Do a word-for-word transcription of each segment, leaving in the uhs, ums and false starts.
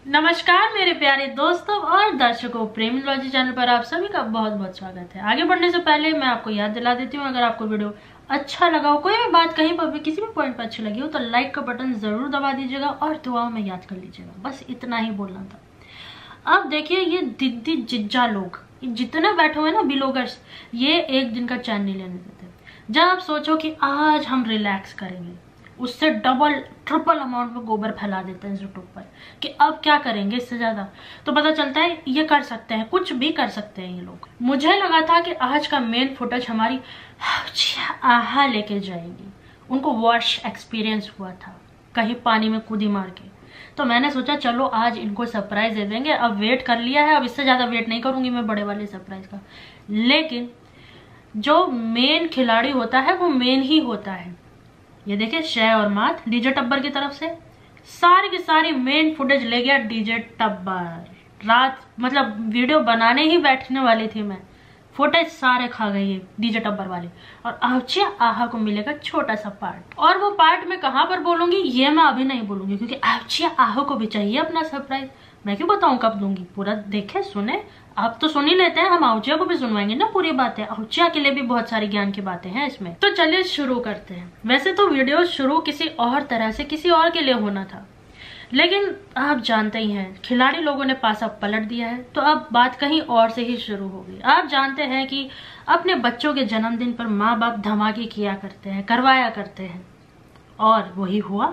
नमस्कार मेरे प्यारे दोस्तों और दर्शकों, प्रेमलॉजी चैनल पर आप सभी का बहुत बहुत स्वागत है। आगे बढ़ने से पहले मैं आपको याद दिला देती हूँ, अगर आपको वीडियो अच्छा लगा हो, कोई भी बात कहीं पर भी किसी भी पॉइंट पर अच्छी लगी हो तो लाइक का बटन जरूर दबा दीजिएगा और दुआओं में याद कर लीजिएगा। बस इतना ही बोलना था। अब देखिए, ये दीदी जिज्जा लोग जितने बैठे हुए ना बिलोगर्स, ये एक दिन का चैन नहीं लेने देते। जब आप सोचो कि आज हम रिलैक्स करेंगे, उससे डबल ट्रिपल अमाउंट में गोबर फैला देते हैं यूट्यूब पर कि अब क्या करेंगे इससे ज्यादा। तो पता चलता है ये कर सकते हैं, कुछ भी कर सकते हैं ये लोग। मुझे लगा था कि आज का मेन फुटेज हमारी आहा लेके जाएगी। उनको वॉश एक्सपीरियंस हुआ था कहीं पानी में कूदी मार के, तो मैंने सोचा चलो आज इनको सरप्राइज दे देंगे। अब वेट कर लिया है, अब इससे ज्यादा वेट नहीं करूंगी मैं बड़े वाले सरप्राइज का। लेकिन जो मेन खिलाड़ी होता है वो मेन ही होता है। ये देखिए, शय और मात डीजे टब्बर की तरफ से सारी की सारी मेन फुटेज ले गया डीजे टब्बर। रात मतलब वीडियो बनाने ही बैठने वाली थी मैं, फुटेज सारे खा गई है डीजे टब्बर वाले। और आवचिया आहा को मिलेगा छोटा सा पार्ट, और वो पार्ट मैं कहां पर बोलूंगी ये मैं अभी नहीं बोलूंगी, क्योंकि आवचिया आहा को भी चाहिए अपना सरप्राइज। मैं क्यों बताऊं कब दूंगी, पूरा देखे सुने। आप तो सुन ही लेते हैं, हम आउचिया को भी सुनवाएंगे ना पूरी बातें। आउचिया के लिए भी बहुत सारी ज्ञान की बातें हैं इसमें। तो चलिए शुरू करते हैं। वैसे तो वीडियो शुरू किसी और तरह से किसी और के लिए होना था, लेकिन आप जानते ही हैं खिलाड़ी लोगों ने पासा पलट दिया है, तो अब बात कहीं और से ही शुरू हो गई। आप जानते हैं कि अपने बच्चों के जन्मदिन पर माँ बाप धमाके किया करते हैं, करवाया करते हैं, और वही हुआ।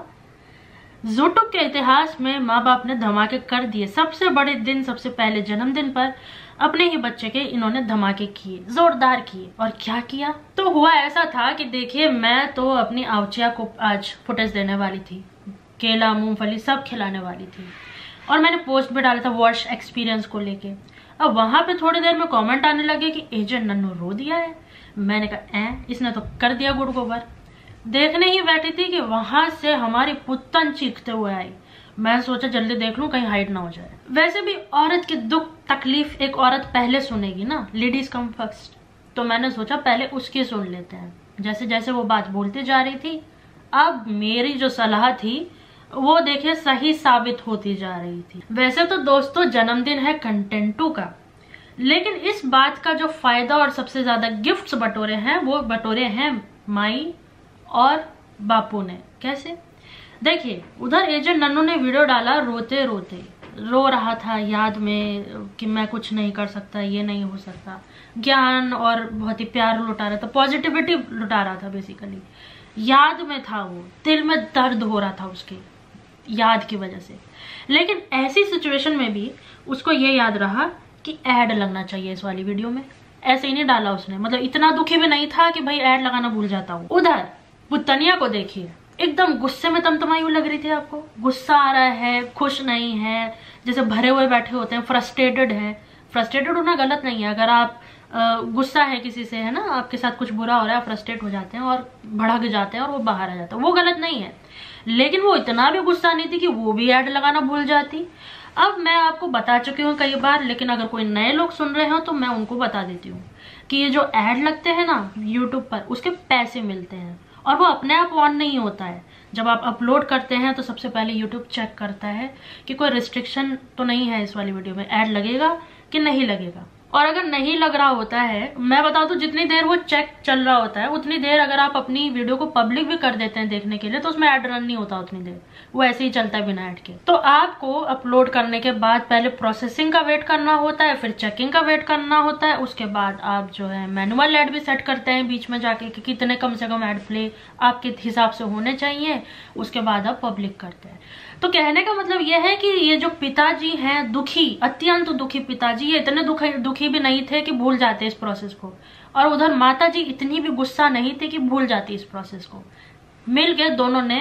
यूट्यूब के इतिहास में माँ बाप ने धमाके कर दिए। सबसे बड़े दिन, सबसे पहले जन्मदिन पर अपने ही बच्चे के इन्होंने धमाके किए, जोरदार किए। और क्या किया तो हुआ ऐसा था कि देखिए, मैं तो अपनी आवचिया को आज फुटेज देने वाली थी, केला मूंगफली सब खिलाने वाली थी, और मैंने पोस्ट भी डाला था वॉश एक्सपीरियंस को लेके। अब वहां पे थोड़ी देर में कमेंट आने लगे कि एजेंट नन्नू रो दिया है। मैंने कहा ए, इसने तो कर दिया गुड़ गोबर। देखने ही बैठी थी कि वहां से हमारी पुत्तन चीखते हुए आई। मैं सोचा जल्दी देख लूं कहीं हाइड ना हो जाए। वैसे भी औरत की दुख तकलीफ एक औरत पहले सुनेगी ना, लेडीज कम फर्स्ट, तो मैंने सोचा पहले उसकी सुन लेते हैं। जैसे जैसे वो बात बोलती जा रही थी, अब मेरी जो सलाह थी वो देखिए सही साबित होती जा रही थी। वैसे तो दोस्तों जन्मदिन है कंटेंटू का, लेकिन इस बात का जो फायदा और सबसे ज्यादा गिफ्ट्स बटोरे हैं वो बटोरे हैं माई और बापू ने। कैसे? देखिए, उधर एजेंट नन्नू ने वीडियो डाला रोते रोते, रो रहा था याद में कि मैं कुछ नहीं कर सकता, ये नहीं हो सकता। ज्ञान और बहुत ही प्यार लुटा रहा था, पॉजिटिविटी लुटा रहा था बेसिकली। याद में था वो, दिल में दर्द हो रहा था उसके याद की वजह से। लेकिन ऐसी सिचुएशन में भी उसको ये याद रहा कि ऐड लगना चाहिए इस वाली वीडियो में। ऐसे ही नहीं डाला उसने, मतलब इतना दुखी भी नहीं था कि भाई ऐड लगाना भूल जाता हूँ। उधर पुतनिया को देखिए, एकदम गुस्से में तमतमाई हुई लग रही थी आपको। गुस्सा आ रहा है, खुश नहीं है, जैसे भरे हुए बैठे होते हैं, फ्रस्ट्रेटेड है। फ्रस्ट्रेटेड होना गलत नहीं है। अगर आप गुस्सा है किसी से, है ना, आपके साथ कुछ बुरा हो रहा है, फ्रस्ट्रेट हो जाते हैं और भड़क जाते हैं और वो बाहर आ जाता है, वो गलत नहीं है। लेकिन वो इतना भी गुस्सा नहीं थी कि वो भी ऐड लगाना भूल जाती। अब मैं आपको बता चुकी हूँ कई बार, लेकिन अगर कोई नए लोग सुन रहे हो तो मैं उनको बता देती हूँ कि ये जो ऐड लगते हैं ना यूट्यूब पर, उसके पैसे मिलते हैं, और वो अपने आप ऑन नहीं होता है। जब आप अपलोड करते हैं तो सबसे पहले यूट्यूब चेक करता है कि कोई रिस्ट्रिक्शन तो नहीं है इस वाली वीडियो में, ऐड लगेगा कि नहीं लगेगा। और अगर नहीं लग रहा होता है, मैं बता दूं, जितनी देर वो चेक चल रहा होता है उतनी देर अगर आप अपनी वीडियो को पब्लिक भी कर देते हैं देखने के लिए, तो उसमें ऐड रन नहीं होता उतनी देर, वो ऐसे ही चलता है बिना ऐड के। तो आपको अपलोड करने के बाद पहले प्रोसेसिंग का वेट करना होता है, फिर चेकिंग का वेट करना होता है, उसके बाद आप जो है मैनुअल ऐड भी सेट करते हैं बीच में जाके कि कितने कम से कम ऐड प्ले आपके हिसाब से होने चाहिए, उसके बाद आप पब्लिक करते हैं। तो कहने का मतलब यह है कि ये जो पिताजी हैं, दुखी, अत्यंत दुखी पिताजी, ये इतने दुखी दुखी भी नहीं थे कि भूल जाते इस प्रोसेस को, और उधर माता जी इतनी भी गुस्सा नहीं थी कि भूल जाती इस प्रोसेस को। मिल के दोनों ने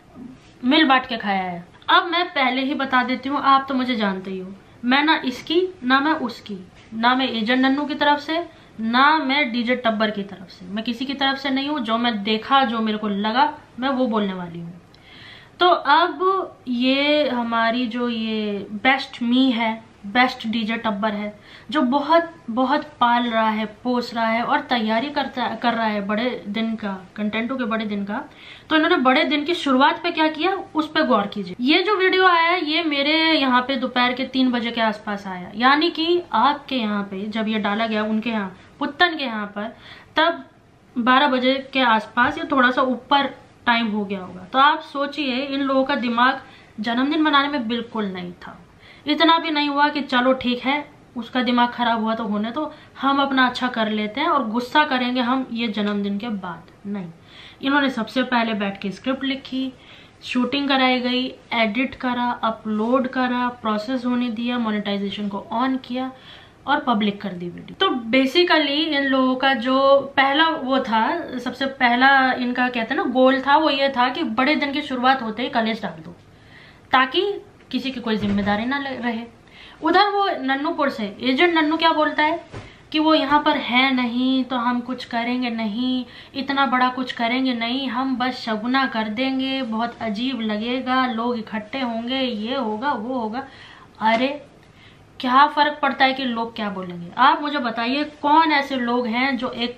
मिल बांट के खाया है। अब मैं पहले ही बता देती हूँ, आप तो मुझे जानते ही हो, मैं ना इसकी ना मैं उसकी, ना मैं एजेंट नन्नू की तरफ से, ना मैं डीजे टब्बर की तरफ से, मैं किसी की तरफ से नहीं हूँ। जो मैं देखा, जो मेरे को लगा, मैं वो बोलने वाली हूँ। तो अब ये हमारी जो ये बेस्ट मी है, बेस्ट डीजे टब्बर है, जो बहुत बहुत पाल रहा है, पोस रहा है और तैयारी करता कर रहा है बड़े दिन का, कंटेंटों के बड़े दिन का। तो इन्होंने बड़े दिन की शुरुआत पे क्या किया उस पर गौर कीजिए। ये जो वीडियो आया है ये मेरे यहाँ पे दोपहर के तीन बजे के आसपास आया, यानी कि आपके यहाँ पे जब ये डाला गया, उनके यहाँ पुत्तन के यहाँ पर तब बारह बजे के आसपास या थोड़ा सा ऊपर टाइम हो गया होगा। तो आप सोचिए इन लोगों का दिमाग जन्मदिन मनाने में बिल्कुल नहीं था। इतना भी नहीं हुआ कि चलो ठीक है उसका दिमाग खराब हुआ तो होने तो, हम अपना अच्छा कर लेते हैं और गुस्सा करेंगे हम ये जन्मदिन के बाद। नहीं, इन्होंने सबसे पहले बैठ के स्क्रिप्ट लिखी, शूटिंग कराई गई, एडिट करा, अपलोड करा, प्रोसेस होने दिया, मोनेटाइजेशन को ऑन किया और पब्लिक कर दी वीडियो। तो बेसिकली इन लोगों का जो पहला वो था, सबसे पहला इनका कहते हैं ना गोल था, वो ये था कि बड़े दिन की शुरुआत होते ही कलेश डाल दो ताकि किसी की कोई जिम्मेदारी ना रहे। उधर वो नन्नूपुर से एजेंट नन्नू क्या बोलता है कि वो यहाँ पर है नहीं तो हम कुछ करेंगे नहीं, इतना बड़ा कुछ करेंगे नहीं, हम बस शगुना कर देंगे, बहुत अजीब लगेगा, लोग इकट्ठे होंगे, ये होगा वो होगा। अरे क्या फर्क पड़ता है कि लोग क्या बोलेंगे? आप मुझे बताइए कौन ऐसे लोग हैं जो एक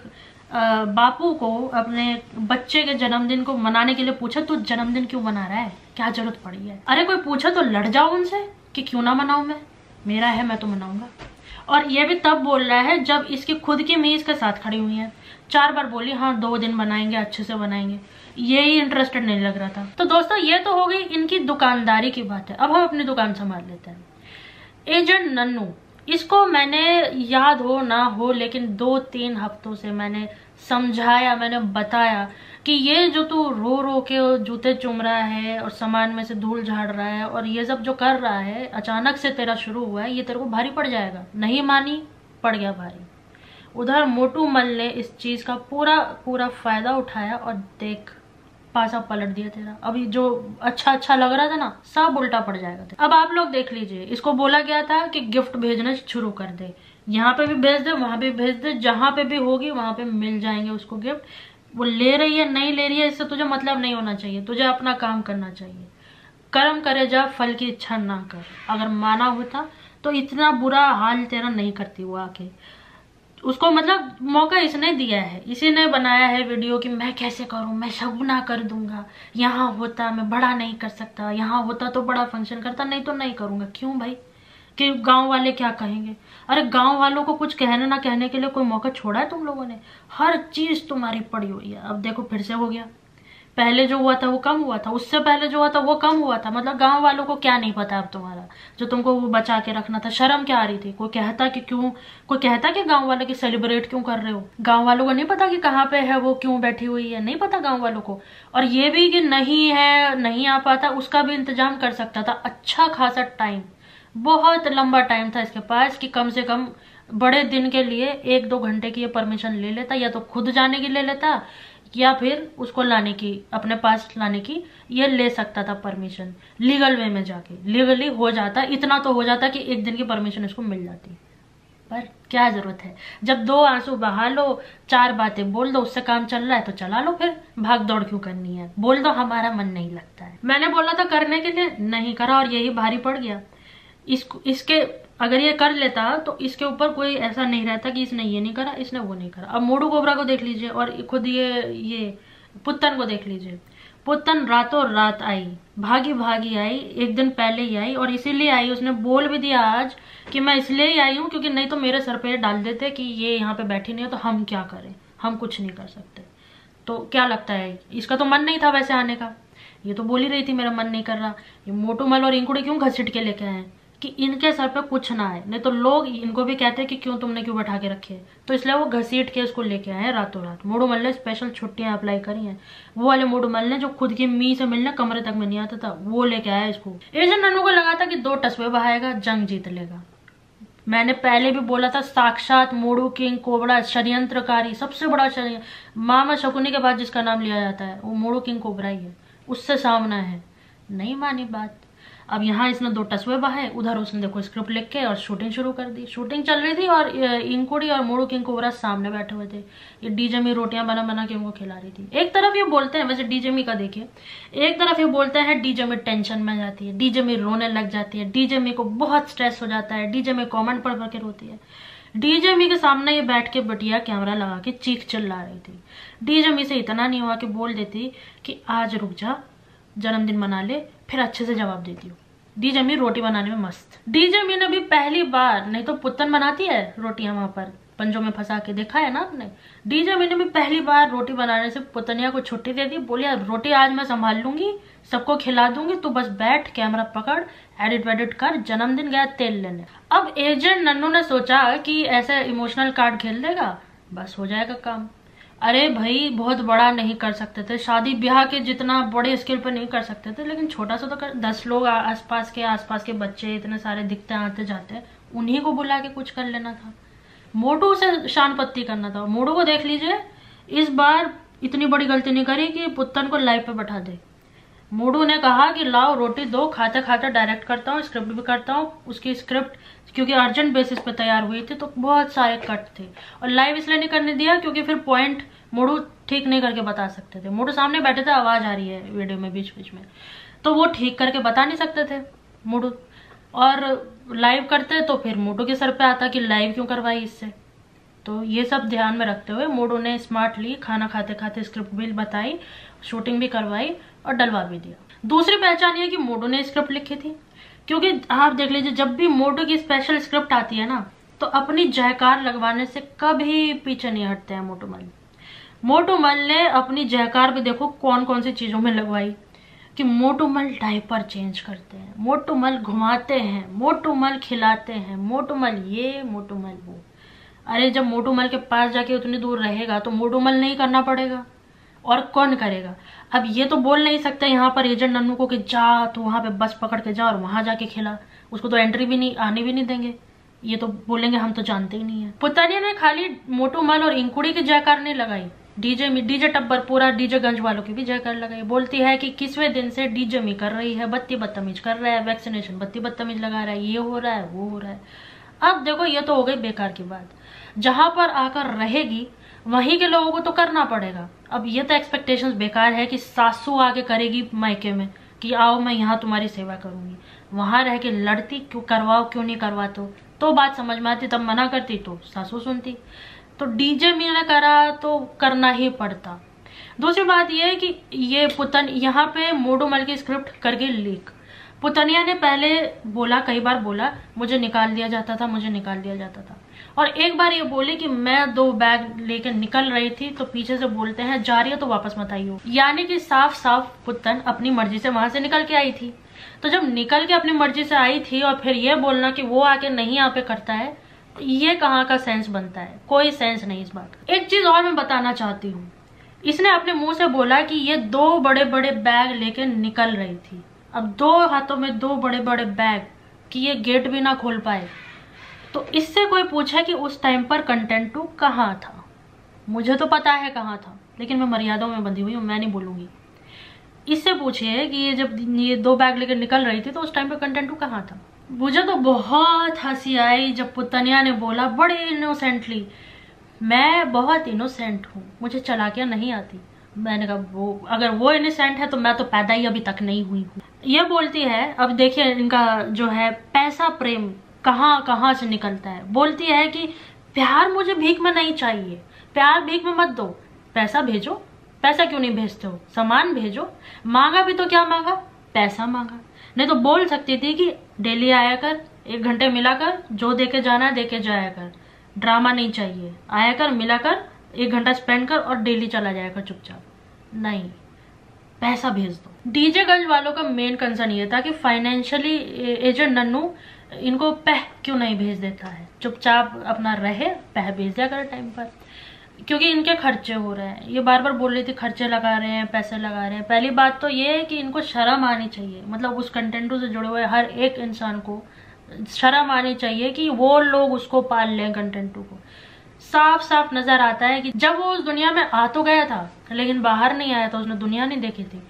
बापू को अपने बच्चे के जन्मदिन को मनाने के लिए पूछे तो जन्मदिन क्यों मना रहा है, क्या जरूरत पड़ी है? अरे कोई पूछे तो लड़ जाओ उनसे कि क्यों ना मनाऊं, मैं मेरा है मैं तो मनाऊंगा। और ये भी तब बोल रहा है जब इसकी खुद की मीज के साथ खड़ी हुई है। चार बार बोली हाँ दो दिन बनाएंगे, अच्छे से बनाएंगे, ये ही इंटरेस्टेड नहीं लग रहा था। तो दोस्तों ये तो हो गई इनकी दुकानदारी की बात है। अब हम अपनी दुकान संभाल लेते हैं। एजेंट नन्नू, इसको मैंने याद हो ना हो लेकिन दो तीन हफ्तों से मैंने समझाया, मैंने बताया कि ये जो तू रो रो के जूते चुम रहा है और सामान में से धूल झाड़ रहा है और ये सब जो कर रहा है अचानक से तेरा शुरू हुआ है, ये तेरे को भारी पड़ जाएगा। नहीं मानी, पड़ गया भारी। उधर मोटू मल ने इस चीज का पूरा पूरा फायदा उठाया और देख पासा पलट दिया तेरा। अभी जो अच्छा अच्छा लग रहा था ना सब उल्टा पड़ जाएगा। अब आप लोग देख लीजिए, इसको बोला गया था कि गिफ्ट भेजना शुरू कर दे, यहाँ पे भी भेज दे, वहां पे भेज दे, जहां पे भी होगी वहां पे मिल जाएंगे उसको गिफ्ट। वो ले रही है नहीं ले रही है इससे तुझे मतलब नहीं होना चाहिए, तुझे अपना काम करना चाहिए। कर्म करे जा, फल की इच्छा ना कर। अगर माना होता तो इतना बुरा हाल तेरा नहीं करती वो आके। उसको मतलब मौका इसने दिया है, इसी ने बनाया है वीडियो कि मैं कैसे करूं, मैं शगुना कर दूंगा, यहाँ होता मैं बड़ा नहीं कर सकता, यहाँ होता तो बड़ा फंक्शन करता, नहीं तो नहीं करूंगा। क्यों भाई? कि गांव वाले क्या कहेंगे? अरे गांव वालों को कुछ कहने ना कहने के लिए कोई मौका छोड़ा है तुम लोगों ने? हर चीज तुम्हारी पड़ी हुई है। अब देखो फिर से हो गया, पहले जो हुआ था वो कम हुआ था, उससे पहले जो हुआ था वो कम हुआ था। मतलब गांव वालों को क्या नहीं पता अब तुम्हारा, जो तुमको वो बचा के रखना था। शर्म क्या आ रही थी? कोई कहता कि क्यों, कोई कहता कि गांव वाले की सेलिब्रेट क्यों कर रहे हो? गांव वालों को नहीं पता कि कहाँ पे है वो, क्यों बैठी हुई है, नहीं पता गांव वालों को। और ये भी कि नहीं है, नहीं आ पाता, उसका भी इंतजाम कर सकता था। अच्छा खासा टाइम, बहुत लंबा टाइम था इसके पास कि कम से कम बड़े दिन के लिए एक दो घंटे की ये परमिशन ले लेता, या तो खुद जाने की ले लेता या फिर उसको लाने की, अपने पास लाने की ये ले सकता था परमिशन, लीगल वे में जाके लीगली हो जाता। इतना तो हो जाता कि एक दिन की परमिशन इसको मिल जाती। पर क्या जरूरत है? जब दो आंसू बहा लो, चार बातें बोल दो, उससे काम चल रहा है तो चला लो, फिर भाग दौड़ क्यों करनी है? बोल दो हमारा मन नहीं लगता है। मैंने बोला था करने के लिए, नहीं करा और यही भारी पड़ गया। इसको इसके अगर ये कर लेता तो इसके ऊपर कोई ऐसा नहीं रहता कि इसने ये नहीं करा, इसने वो नहीं करा। अब मोटू कोबरा को देख लीजिए और खुद ये ये पुत्तन को देख लीजिए। पुत्तन रातों रात आई, भागी भागी आई, एक दिन पहले ही आई और इसीलिए आई, उसने बोल भी दिया आज कि मैं इसलिए ही आई हूँ क्योंकि नहीं तो मेरे सर पे डाल देते कि ये यहाँ पे बैठी नहीं है तो हम क्या करें, हम कुछ नहीं कर सकते। तो क्या लगता है इसका तो मन नहीं था वैसे आने का, ये तो बोल ही रही थी मेरा मन नहीं कर रहा। ये मोटू मल और इंकुड़ी क्यों घसीट के लेके आए कि इनके सर पे कुछ ना आए, नहीं तो लोग इनको भी कहते हैं कि क्यों तुमने क्यों बैठा के रखे, तो इसलिए वो घसीट के इसको लेके आए हैं रातों रात। मोटू मल ने स्पेशल छुट्टियां अप्लाई करी हैं, वो वाले मोटू मल ने जो खुद की मी से मिलने कमरे तक में नहीं आता था, वो लेके आया इसको। एजेंट नन्नू को लगा था कि दो टस्बे बहाएगा, जंग जीत लेगा। मैंने पहले भी बोला था साक्षात मोड़ू किंग कोबरा, षड्यंत्रकारी, सबसे बड़ा षड्यंत्र, मामा शकुनी के बाद जिसका नाम लिया जाता है वो मोड़ू किंग कोबरा ही है, उससे सामना है। नहीं मानी बात। अब यहाँ इसने दो टसवे बहाए, उधर उसने देखो स्क्रिप्ट लिख के और शूटिंग शुरू कर दी। शूटिंग चल रही थी और इंकुड़ी और मोड़ू किंग कोबरा सामने बैठे हुए थे। ये डीजेमी रोटियां बना बना के उनको खिला रही थी। एक तरफ ये बोलते हैं, वैसे डीजेमी का देखिए, एक तरफ ये बोलते हैं डीजेमी टेंशन में जाती है, डीजेमी रोने लग जाती है, डीजेमी को बहुत स्ट्रेस हो जाता है, डीजेमी कॉमेंट पढ़ पढ़ के रोती है। डीजेमी के सामने ये बैठ के बटिया कैमरा लगा के चीख चिल्ला रही थी। डीजेमी से इतना नहीं हुआ कि बोल देती कि आज रुक जा, जन्मदिन मना ले, फिर अच्छे से जवाब देती हूँ। डीजेमी रोटी बनाने में मस्त। डीजेमी ने भी पहली बार, नहीं तो पुत्तन बनाती है रोटियां वहां पर पंजों में फंसा के, देखा है ना आपने। डीजेमी ने भी पहली बार रोटी बनाने से पुतनिया को छुट्टी दे दी। बोली रोटी आज मैं संभाल लूंगी, सबको खिला दूंगी, तू बस बैठ, कैमरा पकड़, एडिट वेडिट कर, जन्मदिन गया तेल लेने। अब एजेंट नन्नू ने सोचा कि ऐसे इमोशनल कार्ड खेल देगा, बस हो जाएगा काम। अरे भाई बहुत बड़ा नहीं कर सकते थे, शादी ब्याह के जितना बड़े स्केल पर नहीं कर सकते थे, लेकिन छोटा सा तो कर। दस लोग आसपास के आसपास के बच्चे इतने सारे दिखते आते जाते, उन्हीं को बुला के कुछ कर लेना था। मोटू से शान पत्ती करना था। मोटू को देख लीजिए, इस बार इतनी बड़ी गलती नहीं करी कि पुत्तन को लाइव पे बैठा दे। मोटू ने कहा कि लाओ रोटी दो, खाते खाते डायरेक्ट करता हूँ, स्क्रिप्ट भी करता हूँ। उसकी स्क्रिप्ट क्योंकि अर्जेंट बेसिस पे तैयार हुई थी तो बहुत सारे कट थे, और लाइव इसलिए नहीं करने दिया क्योंकि फिर पॉइंट मोटू ठीक नहीं करके बता सकते थे। मोटू सामने बैठे थे, आवाज आ रही है वीडियो में बीच बीच में, तो वो ठीक करके बता नहीं सकते थे मोटू। और लाइव करते तो फिर मोटू के सर पे आता कि लाइव क्यों करवाई इससे। तो ये सब ध्यान में रखते हुए मोटू ने स्मार्टली खाना खाते खाते स्क्रिप्ट भी बताई, शूटिंग भी करवाई और डलवा भी दिया। दूसरी पहचान ये कि मोटू ने स्क्रिप्ट लिखी थी, क्योंकि आप देख लीजिए जब भी मोटू की स्पेशल स्क्रिप्ट आती है ना, तो अपनी जयकार लगवाने से कभी पीछे नहीं हटते हैं मोटू मल। मोटू मल ने अपनी जयकार भी देखो कौन कौन सी चीजों में लगवाई, कि मोटू मल डायपर चेंज करते हैं, मोटू मल घुमाते हैं, मोटू मल खिलाते हैं, मोटू मल ये, मोटू मल वो। अरे जब मोटू मल के पास जाके उतनी दूर रहेगा तो मोटू मल नहीं करना पड़ेगा, और कौन करेगा। अब ये तो बोल नहीं सकते यहाँ पर एजेंट नन्नू को कि जा तो वहां पे बस पकड़ के जा और वहां जाके खिला, उसको तो एंट्री भी नहीं, आने भी नहीं देंगे। ये तो बोलेंगे हम तो जानते ही नहीं है। पुतनिया ने खाली मोटू मल और इंकुड़ी की जयकार नहीं लगाई, डीजे में डीजे टब्बर पूरा डीजे गंज वालों की भी जयकार लगाई। बोलती है कि किसवें दिन से डीजे में कर रही है, बत्ती बदतमीज कर रहा है, वैक्सीनेशन बत्ती बदतमीज लगा रहा है, ये हो रहा है वो हो रहा है। अब देखो ये तो हो गई बेकार की बात, जहां पर आकर रहेगी वहीं के लोगों को तो करना पड़ेगा। अब ये तो एक्सपेक्टेशंस बेकार है कि सासू आगे करेगी मायके में कि आओ मैं यहाँ तुम्हारी सेवा करूंगी, वहां रह के लड़ती क्यों, करवाओ क्यों नहीं करवाते, तो बात समझ में आती, तब मना करती तो सासू सुनती। तो डीजे में ने करा तो करना ही पड़ता। दूसरी बात यह है कि ये पुतन यहाँ पे मोटू मल की स्क्रिप्ट करके लीक। पुतनिया ने पहले बोला, कई बार बोला मुझे निकाल दिया जाता था, मुझे निकाल दिया जाता था, और एक बार ये बोली कि मैं दो बैग लेकर निकल रही थी तो पीछे से बोलते हैं जा रही है तो वापस मत आइयो। यानी कि साफ साफ पुतन अपनी मर्जी से वहां से निकल के आई थी। तो जब निकल के अपनी मर्जी से आई थी और फिर ये बोलना कि वो आके नहीं यहाँ पे करता है, ये कहाँ का सेंस बनता है, कोई सेंस नहीं इस बात का। एक चीज और मैं बताना चाहती हूँ, इसने अपने मुंह से बोला कि ये दो बड़े बड़े बैग लेके निकल रही थी। अब दो हाथों में दो बड़े बड़े बैग कि ये गेट भी ना खोल पाए, तो इससे कोई पूछा कि उस टाइम पर कंटेंट टू कहाँ था। मुझे तो पता है कहाँ था, लेकिन मैं मर्यादाओं में बंधी हुई हूँ, मैं नहीं बोलूंगी। इससे पूछिए कि ये जब ये दो बैग लेकर निकल रही थी तो उस टाइम पर कंटेंट टू कहाँ था। मुझे तो बहुत हंसी आई जब पुतनिया ने बोला बड़े इनोसेंटली, मैं बहुत इनोसेंट हूँ, मुझे चालाकियां नहीं आती। मैंने कहा वो अगर वो इनोसेंट है तो मैं तो पैदा ही अभी तक नहीं हुई हूँ। ये बोलती है, अब देखिए इनका जो है पैसा प्रेम कहाँ कहाँ से निकलता है। बोलती है कि प्यार मुझे भीख में नहीं चाहिए, प्यार भीख में मत दो, पैसा भेजो। पैसा क्यों नहीं भेजते हो, सामान भेजो। मांगा भी तो क्या मांगा, पैसा मांगा। नहीं तो बोल सकती थी कि डेली आया कर, एक घंटे मिला कर, जो देके जाना है देके जाया कर, ड्रामा नहीं चाहिए, आया कर मिला कर, एक घंटा स्पेंड कर और डेली चला जाया कर चुपचाप। नहीं, पैसा भेज दो। डीजे गर्ल वालों का मेन कंसर्न ये था कि फाइनेंशियली एजेंट नन्नू इनको पैह क्यों नहीं भेज देता है, चुपचाप अपना रहे, पैह भेज दिया कर टाइम पर, क्योंकि इनके खर्चे हो रहे हैं। ये बार बार बोल रही थी खर्चे लगा रहे हैं, पैसे लगा रहे हैं। पहली बात तो ये है कि इनको शर्म आनी चाहिए, मतलब उस कंटेंटों से जुड़े हुए हर एक इंसान को शर्म आनी चाहिए कि वो लोग उसको पाल लें कंटेंटों को। साफ साफ नजर आता है कि जब वो उस दुनिया में आ तो गया था लेकिन बाहर नहीं आया था, उसने दुनिया नहीं देखी थी,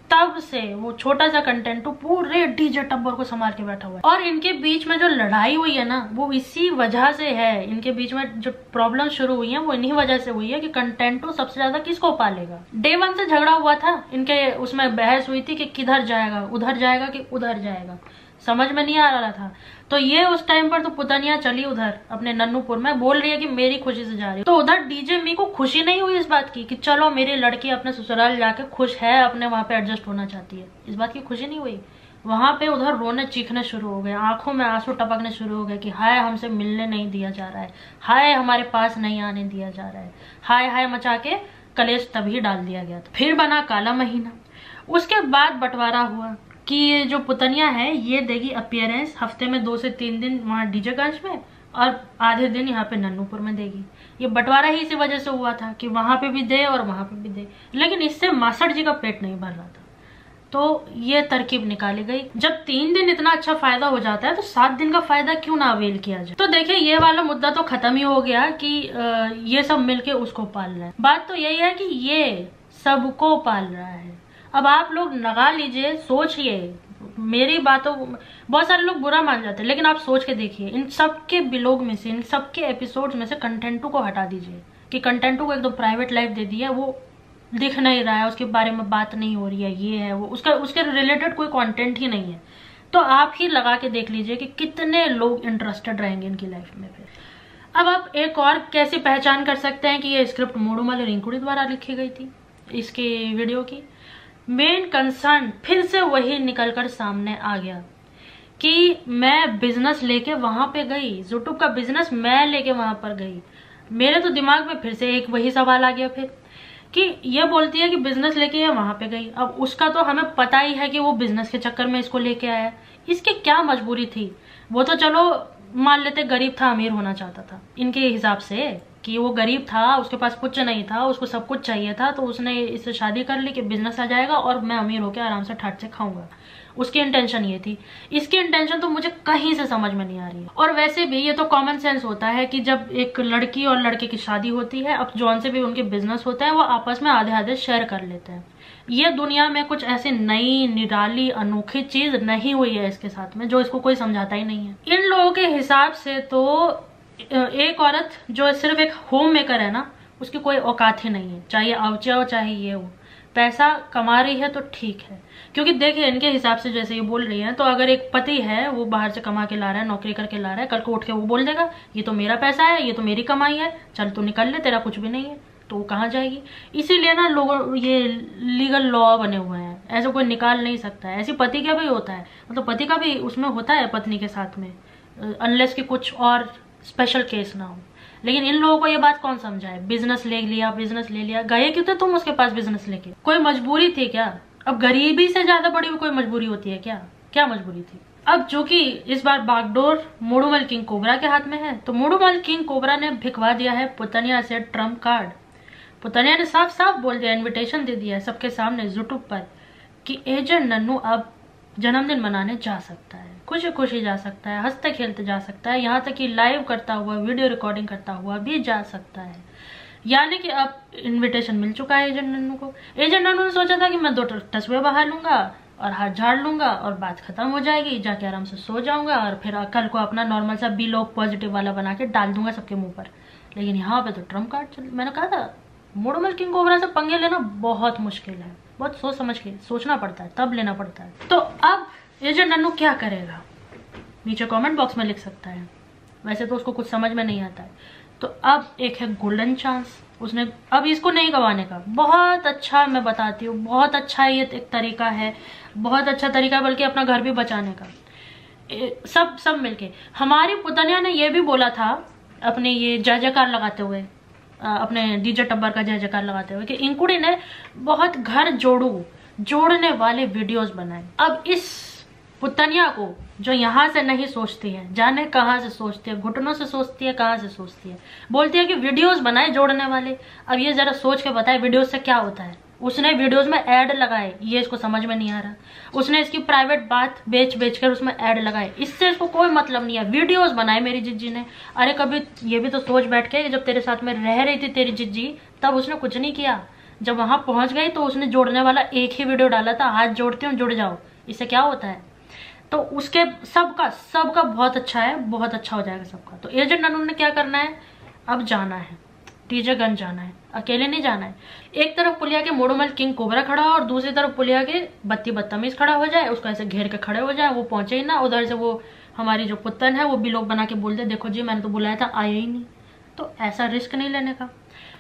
तब से वो छोटा सा कंटेंट तो पूरे डीजे टब्बर को संभाल के बैठा हुआ है। और इनके बीच में जो लड़ाई हुई है ना, वो इसी वजह से है। इनके बीच में जो प्रॉब्लम शुरू हुई है वो इन्हीं वजह से हुई है कि कंटेंटो सबसे ज्यादा किसको पालेगा। डे वन से झगड़ा हुआ था इनके, उसमें बहस हुई थी कि किधर जाएगा, उधर जाएगा कि उधर जाएगा, समझ में नहीं आ रहा था। तो ये उस टाइम पर तो पुतनिया चली उधर अपने नन्नूपुर में, बोल रही है कि मेरी खुशी से जा रही है। तो उधर डीजे मी को खुशी नहीं हुई इस बात की कि चलो मेरी लड़की अपने ससुराल जाके खुश है, अपने वहां पे एडजस्ट होना चाहती है, इस बात की खुशी नहीं हुई। वहां पे उधर रोने चीखने शुरू हो गए, आंखों में आंसू टपकने शुरू हो गए कि हाय हमसे मिलने नहीं दिया जा रहा है, हाय हमारे पास नहीं आने दिया जा रहा है, हाय हाय मचा के कलेश तभी डाल दिया गया था। फिर बना काला महीना। उसके बाद बंटवारा हुआ कि ये जो पुतनिया है ये देगी अपीयरेंस हफ्ते में दो से तीन दिन वहाँ डीजेगंज में और आधे दिन यहाँ पे नन्नूपुर में देगी। ये बंटवारा ही इसी वजह से हुआ था कि वहां पे भी दे और वहां पे भी दे, लेकिन इससे मासठ जी का पेट नहीं भर रहा था। तो ये तरकीब निकाली गई। जब तीन दिन इतना अच्छा फायदा हो जाता है तो सात दिन का फायदा क्यों ना अवेल किया जाए। तो देखिए ये वाला मुद्दा तो खत्म ही हो गया कि ये सब मिलके उसको पाल रहे हैं। बात तो यही है कि ये सबको पाल रहा है। अब आप लोग लगा लीजिए, सोचिए, मेरी बातों बहुत सारे लोग बुरा मान जाते हैं, लेकिन आप सोच के देखिए इन सबके बिलोग में से, इन सबके एपिसोड्स में से कंटेंटो को हटा दीजिए कि कंटेंटो को एकदम प्राइवेट लाइफ दे दी है, वो दिख नहीं रहा है, उसके बारे में बात नहीं हो रही है, ये है वो, उसका उसके रिलेटेड कोई कंटेंट ही नहीं है। तो आप ही लगा के देख लीजिए कि कितने लोग इंटरेस्टेड रहेंगे इनकी लाइफ में। फिर अब आप एक और कैसे पहचान कर सकते हैं कि ये स्क्रिप्ट मोडूमल रिंकुड़ी द्वारा लिखी गई थी। इसके वीडियो की मेन कंसर्न फिर से वही निकलकर सामने आ गया कि मैं बिजनेस लेके वहां पे गई, यूट्यूब का बिजनेस मैं लेके वहां पर गई। मेरे तो दिमाग में फिर से एक वही सवाल आ गया फिर कि ये बोलती है कि बिजनेस लेके ये वहां पे गई। अब उसका तो हमें पता ही है कि वो बिजनेस के चक्कर में इसको लेके आया। इसकी क्या मजबूरी थी? वो तो चलो मान लेते गरीब था, अमीर होना चाहता था इनके हिसाब से कि वो गरीब था, उसके पास कुछ नहीं था, उसको सब कुछ चाहिए था, तो उसने इससे शादी कर ली कि बिजनेस आ जाएगा और मैं अमीर होकर आराम से ठाट से खाऊंगा। उसकी इंटेंशन ये थी। इसकी इंटेंशन तो मुझे कहीं से समझ में नहीं आ रही है। और वैसे भी ये तो कॉमन सेंस होता है कि जब एक लड़की और लड़के की शादी होती है, अब जौन से भी उनके बिजनेस होते हैं वो आपस में आधे आधे शेयर कर लेते हैं। ये दुनिया में कुछ ऐसी नई निराली अनोखी चीज नहीं हुई है इसके साथ में जो इसको कोई समझाता ही नहीं है। इन लोगों के हिसाब से तो एक औरत जो सिर्फ एक होम मेकर है ना, उसकी कोई औकात ही नहीं है, चाहे अवचा हो चाहे ये हो। पैसा कमा रही है तो ठीक है, क्योंकि देखिए इनके हिसाब से जैसे ये बोल रही है, तो अगर एक पति है वो बाहर से कमा के ला रहा है, नौकरी करके ला रहा है, कल को उठ के वो बोल देगा ये तो मेरा पैसा है, ये तो मेरी कमाई है, चल तू निकल ले, तेरा कुछ भी नहीं है, तो वो कहाँ जाएगी। इसीलिए ना लोगों ये लीगल लॉ बने हुए हैं, ऐसे कोई निकाल नहीं सकता है। ऐसे पति का भी होता है, मतलब पति का भी उसमें होता है पत्नी के साथ में, अनलेस कि कुछ और स्पेशल केस ना हो। लेकिन इन लोगों को ये बात कौन समझाए? बिजनेस ले लिया, बिजनेस ले लिया, गए क्यों थे तुम उसके पास बिजनेस लेके? कोई मजबूरी थी क्या? अब गरीबी से ज्यादा बड़ी कोई मजबूरी होती है क्या? क्या मजबूरी थी? अब जो कि इस बार बागडोर मोडूमल किंग कोबरा के हाथ में है, तो मोडूमल किंग कोबरा ने भिखवा दिया है पुतनिया से ट्रम्प कार्ड। पुतनिया ने साफ साफ बोल दिया, इन्विटेशन दे दिया है सबके सामने यूट्यूब पर कि एजेंट नन्नू अब जन्मदिन मनाने जा सकता है, खुशी खुशी जा सकता है, हंसते खेलते जा सकता है, यहाँ तक कि लाइव करता हुआ, वीडियो रिकॉर्डिंग करता हुआ भी जा सकता है। यानी कि अब इनविटेशन मिल चुका है एजेंट नन्नू को। एजेंट नन्नू ने सोचा था कि मैं दो तस्वीर बहा लूंगा और हाथ झाड़ लूंगा और बात खत्म हो जाएगी, जाके आराम से सो जाऊंगा और फिर कल को अपना नॉर्मल सा बी लोग पॉजिटिव वाला बना के डाल दूंगा सबके मुंह पर। लेकिन यहाँ पे तो ट्रम्प कार्ड चल। मैंने कहा था मोडूमल किंग कोबरा से पंगे लेना बहुत मुश्किल है, बहुत सोच समझ के सोचना पड़ता है, तब लेना पड़ता है। तो अब एजेंट नन्नू क्या करेगा? नीचे कमेंट बॉक्स में लिख सकता है। वैसे तो उसको कुछ समझ में नहीं आता है। तो अब एक है गोल्डन चांस, उसने अब इसको नहीं गंवाने का। बहुत अच्छा, मैं बताती हूँ, बहुत अच्छा ये एक तरीका है, बहुत अच्छा तरीका, बल्कि अपना घर भी बचाने का। ए, सब सब मिलके। हमारी पुतनिया ने ये भी बोला था अपने ये जय जयकार लगाते हुए, अपने डीजे टब्बर का जय जयकार लगाते हुए, कि इंकुड़ी ने बहुत घर जोड़ू जोड़ने वाले वीडियोस बनाए। अब इस पुतनिया को जो यहाँ से नहीं सोचती है, जाने कहाँ से सोचती है, घुटनों से सोचती है, कहाँ से सोचती है, बोलती है कि वीडियोस बनाए जोड़ने वाले। अब ये जरा सोच के बताए वीडियोस से क्या होता है। उसने वीडियोस में ऐड लगाए, ये इसको समझ में नहीं आ रहा। उसने इसकी प्राइवेट बात बेच बेच कर उसमें ऐड लगाए, इससे इसको कोई मतलब नहीं है। वीडियोस बनाए मेरी जिज्जी ने। अरे कभी ये भी तो सोच बैठ के, जब तेरे साथ में रह रही थी तेरी जिज्जी, तब उसने कुछ नहीं किया, जब वहां पहुंच गई तो उसने जोड़ने वाला एक ही वीडियो डाला था, हाथ जोड़ते हो जुड़ जाओ, इससे क्या होता है। तो उसके सबका सबका बहुत अच्छा है, बहुत अच्छा हो जाएगा सबका। तो एजेंट नन्नू ने क्या करना है, अब जाना है टीजरगंज जाना है, अकेले नहीं जाना है। एक तरफ पुलिया के मोड़ोमल किंग कोबरा खड़ा हो और दूसरी तरफ पुलिया के बत्ती बदतमीज खड़ा हो जाए, उसको ऐसे घेर के खड़े हो जाए, वो पहुंचे ही ना। उधर से वो हमारी जो पुतन है वो भी लोग बना के बोल दे, देखो जी मैंने तो बुलाया था, आया ही नहीं। तो ऐसा रिस्क नहीं लेने का।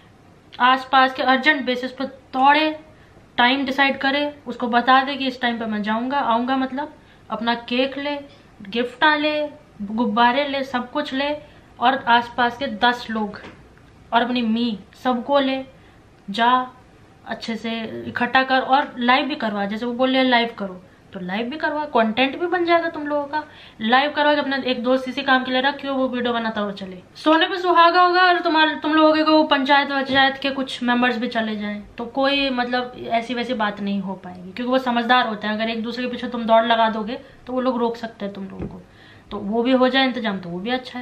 आसपास के अर्जेंट बेसिस पर दौड़े, टाइम डिसाइड करे, उसको बता दे कि इस टाइम पे मैं जाऊंगा आऊंगा, मतलब अपना केक ले, गिफ्ट ले, गुब्बारे ले, सब कुछ ले, और आसपास के दस लोग और अपनी मी सबको ले जा, अच्छे से इकट्ठा कर और लाइव भी करवा। जैसे वो बोल रहे हैं लाइव करो तो लाइव भी करवा, कंटेंट भी बन जाएगा तुम लोगों का। लाइव करवा के अपना एक दोस्त इसी काम के लिए रखियो, वो वीडियो बनाता हुआ चले। सोने पे सुहागा होगा और तुम्हारे तुम लोगों के वो पंचायत वंचायत के कुछ मेंबर्स भी चले जाएं तो कोई मतलब ऐसी वैसी बात नहीं हो पाएगी, क्योंकि वो समझदार होते हैं। अगर एक दूसरे के पीछे तुम दौड़ लगा दोगे तो वो लोग रोक सकते हैं तुम लोगों को, तो वो भी हो जाए इंतजाम तो वो भी अच्छा है।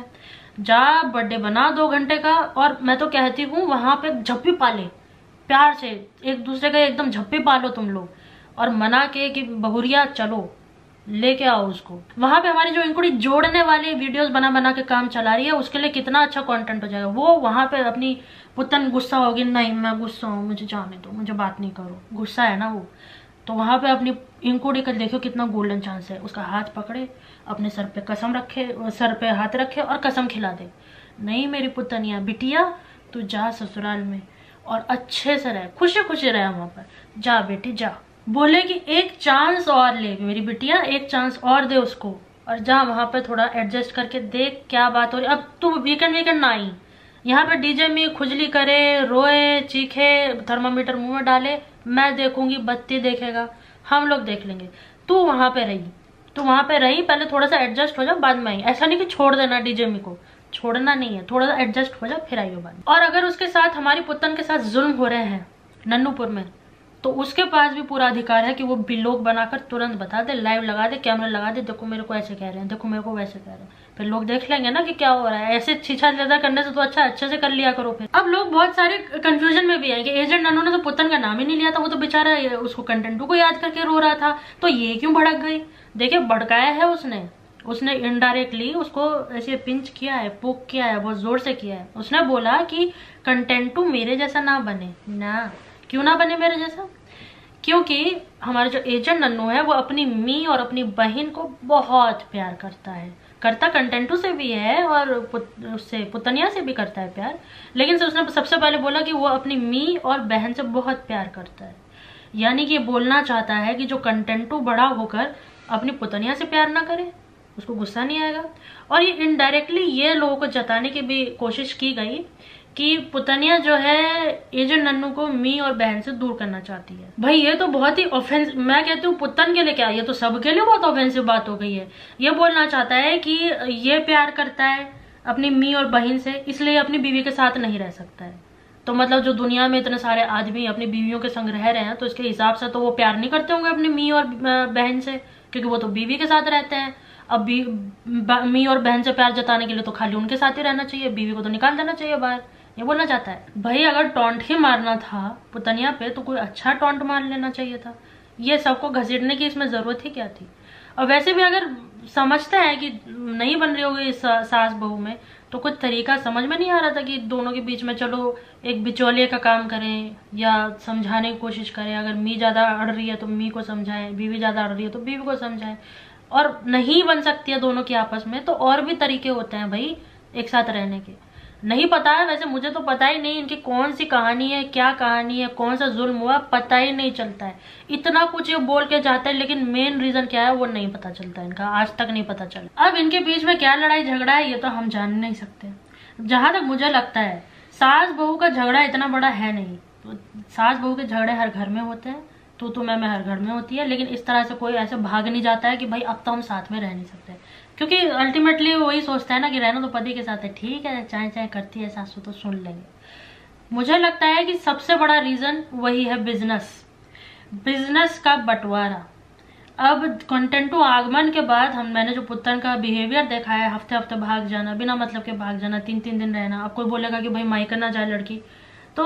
जा बर्थडे बना दो घंटे का, और मैं तो कहती हूँ वहां पे झप्पी पाले, प्यार से एक दूसरे का एकदम झप्पी पालो तुम लोग, और मना के कि बहुरिया चलो लेके आओ उसको। वहां पे हमारी जो इंकुड़ी जोड़ने वाली वीडियोस बना बना के काम चला रही है, उसके लिए कितना अच्छा कंटेंट हो जाएगा। वो वहां पे अपनी पुतन गुस्सा होगी, नहीं मैं गुस्सा हूँ, मुझे जाने दो, मुझे बात नहीं करो, गुस्सा है ना वो, तो वहां पे अपनी इंकुड़ी का देखो कितना गोल्डन चांस है। उसका हाथ पकड़े, अपने सर पे कसम रखे, सर पे हाथ रखे और कसम खिला दे, नहीं मेरी पुतनिया बिटिया तू जा ससुराल में और अच्छे से रहे, खुशी खुशी रहे वहां पर, जा बेटी जा। बोले कि एक चांस और ले मेरी बिटिया, एक चांस और दे उसको, और जा वहां पे थोड़ा एडजस्ट करके देख क्या बात हो रही। अब तू वीकेंड वीकेंड ना आई, यहाँ पे डीजे में खुजली करे, रोए, चीखे, थर्मामीटर मुंह में डाले, मैं देखूंगी, बत्ती देखेगा, हम लोग देख लेंगे। तू वहां पे रही, तू वहां पे रही, पहले थोड़ा सा एडजस्ट हो जा, बाद में आई। ऐसा नहीं कि छोड़ देना डीजे में को, छोड़ना नहीं है, थोड़ा सा एडजस्ट हो जा फिर आइयो बाद। और अगर उसके साथ हमारी पुतन के साथ जुल्म हो रहे हैं नन्नूपुर में, तो उसके पास भी पूरा अधिकार है कि वो बिलोग बनाकर तुरंत बता दे, लाइव लगा दे, कैमरा लगा दे, देखो मेरे को ऐसे कह रहे हैं, देखो मेरे को वैसे कह रहे हैं, फिर लोग देख लेंगे ना कि क्या हो रहा है। ऐसे छीछा ज्यादा करने से तो अच्छा अच्छे से कर लिया करो। फिर अब लोग बहुत सारे कंफ्यूजन में भी आए कि एजेंट नन्नू ने तो पुतन का नाम ही नहीं लिया था, वो तो बेचारा उसको कंटेंटू को याद करके रो रहा था, तो ये क्यों भड़क गई। देखिये भड़काया है उसने, उसने इनडायरेक्टली उसको ऐसे पिंच किया है, पोक किया है, बहुत जोर से किया है। उसने बोला कि कंटेंटू मेरे जैसा ना बने ना। क्यों ना बने मेरे जैसा, क्योंकि हमारे जो एजेंट नन्नू है वो अपनी मी और अपनी बहन को बहुत प्यार करता है, करता कंटेंटू से भी है और पुत, उससे पुतनिया से भी करता है प्यार, लेकिन से उसने सबसे पहले बोला कि वो अपनी मी और बहन से बहुत प्यार करता है। यानी कि ये बोलना चाहता है कि जो कंटेंटू बड़ा होकर अपनी पुतनिया से प्यार ना करे उसको गुस्सा नहीं आएगा। और ये इनडायरेक्टली ये लोगों को जताने की भी कोशिश की गई कि पुतनिया जो है एजेंट नन्नू को मी और बहन से दूर करना चाहती है। भाई ये तो बहुत ही ऑफेंस, मैं कहती हूँ पुतन के लिए क्या, ये तो सबके लिए बहुत ऑफेंसिव बात हो गई है। ये बोलना चाहता है कि ये प्यार करता है अपनी मी और बहन से, इसलिए अपनी बीवी के साथ नहीं रह सकता है। तो मतलब जो दुनिया में इतने सारे आदमी अपनी बीवियों के संग रह रहे हैं, तो इसके हिसाब से तो वो प्यार नहीं करते होंगे अपनी मी और बहन से, क्योंकि वो तो बीवी के साथ रहते हैं। अब मी और बहन से प्यार जताने के लिए तो खाली उनके साथ ही रहना चाहिए, बीवी को तो निकाल देना चाहिए बाहर, ये बोलना चाहता है। भाई अगर टॉन्ट ही मारना था पुतनिया पे तो कोई अच्छा टॉन्ट मार लेना चाहिए था, ये सबको घसीटने की इसमें जरूरत ही क्या थी। और वैसे भी अगर समझते हैं कि नहीं बन रही होगी सास बहू में, तो कुछ तरीका समझ में नहीं आ रहा था कि दोनों के बीच में चलो एक बिचौलिए का काम करें या समझाने की कोशिश करें। अगर मी ज्यादा अड़ रही है तो मी को समझाएं, बीवी ज्यादा अड़ रही है तो बीवी को समझाएं। और नहीं बन सकती है दोनों की आपस में तो और भी तरीके होते हैं भाई एक साथ रहने के। नहीं पता है, वैसे मुझे तो पता ही नहीं इनकी कौन सी कहानी है, क्या कहानी है, कौन सा जुल्म हुआ, पता ही नहीं चलता है। इतना कुछ ये बोल के जाते हैं लेकिन मेन रीजन क्या है वो नहीं पता चलता इनका, आज तक नहीं पता चला। अब इनके बीच में क्या लड़ाई झगड़ा है ये तो हम जान नहीं सकते। जहां तक मुझे लगता है सास बहू का झगड़ा इतना बड़ा है नहीं, तो सास बहू के झगड़े हर घर में होते हैं, तू तो मैं मैं हर घर में होती है, लेकिन इस तरह से कोई ऐसे भाग नहीं जाता है कि भाई अब तो हम साथ में रह नहीं सकते, क्योंकि अल्टीमेटली वही सोचता है ना कि रहना तो पति के साथ है, ठीक है चाहे चाहे करती है सासू तो सुन लेंगे। मुझे लगता है कि सबसे बड़ा रीजन वही है बिजनेस, बिजनेस का बंटवारा। अब कंटेंटू आगमन के बाद हम मैंने जो पुतन का बिहेवियर देखा है, हफ्ते हफ्ते भाग जाना, बिना मतलब के भाग जाना, तीन तीन दिन रहना। अब कोई बोलेगा कि भाई मायका ना जाए लड़की, तो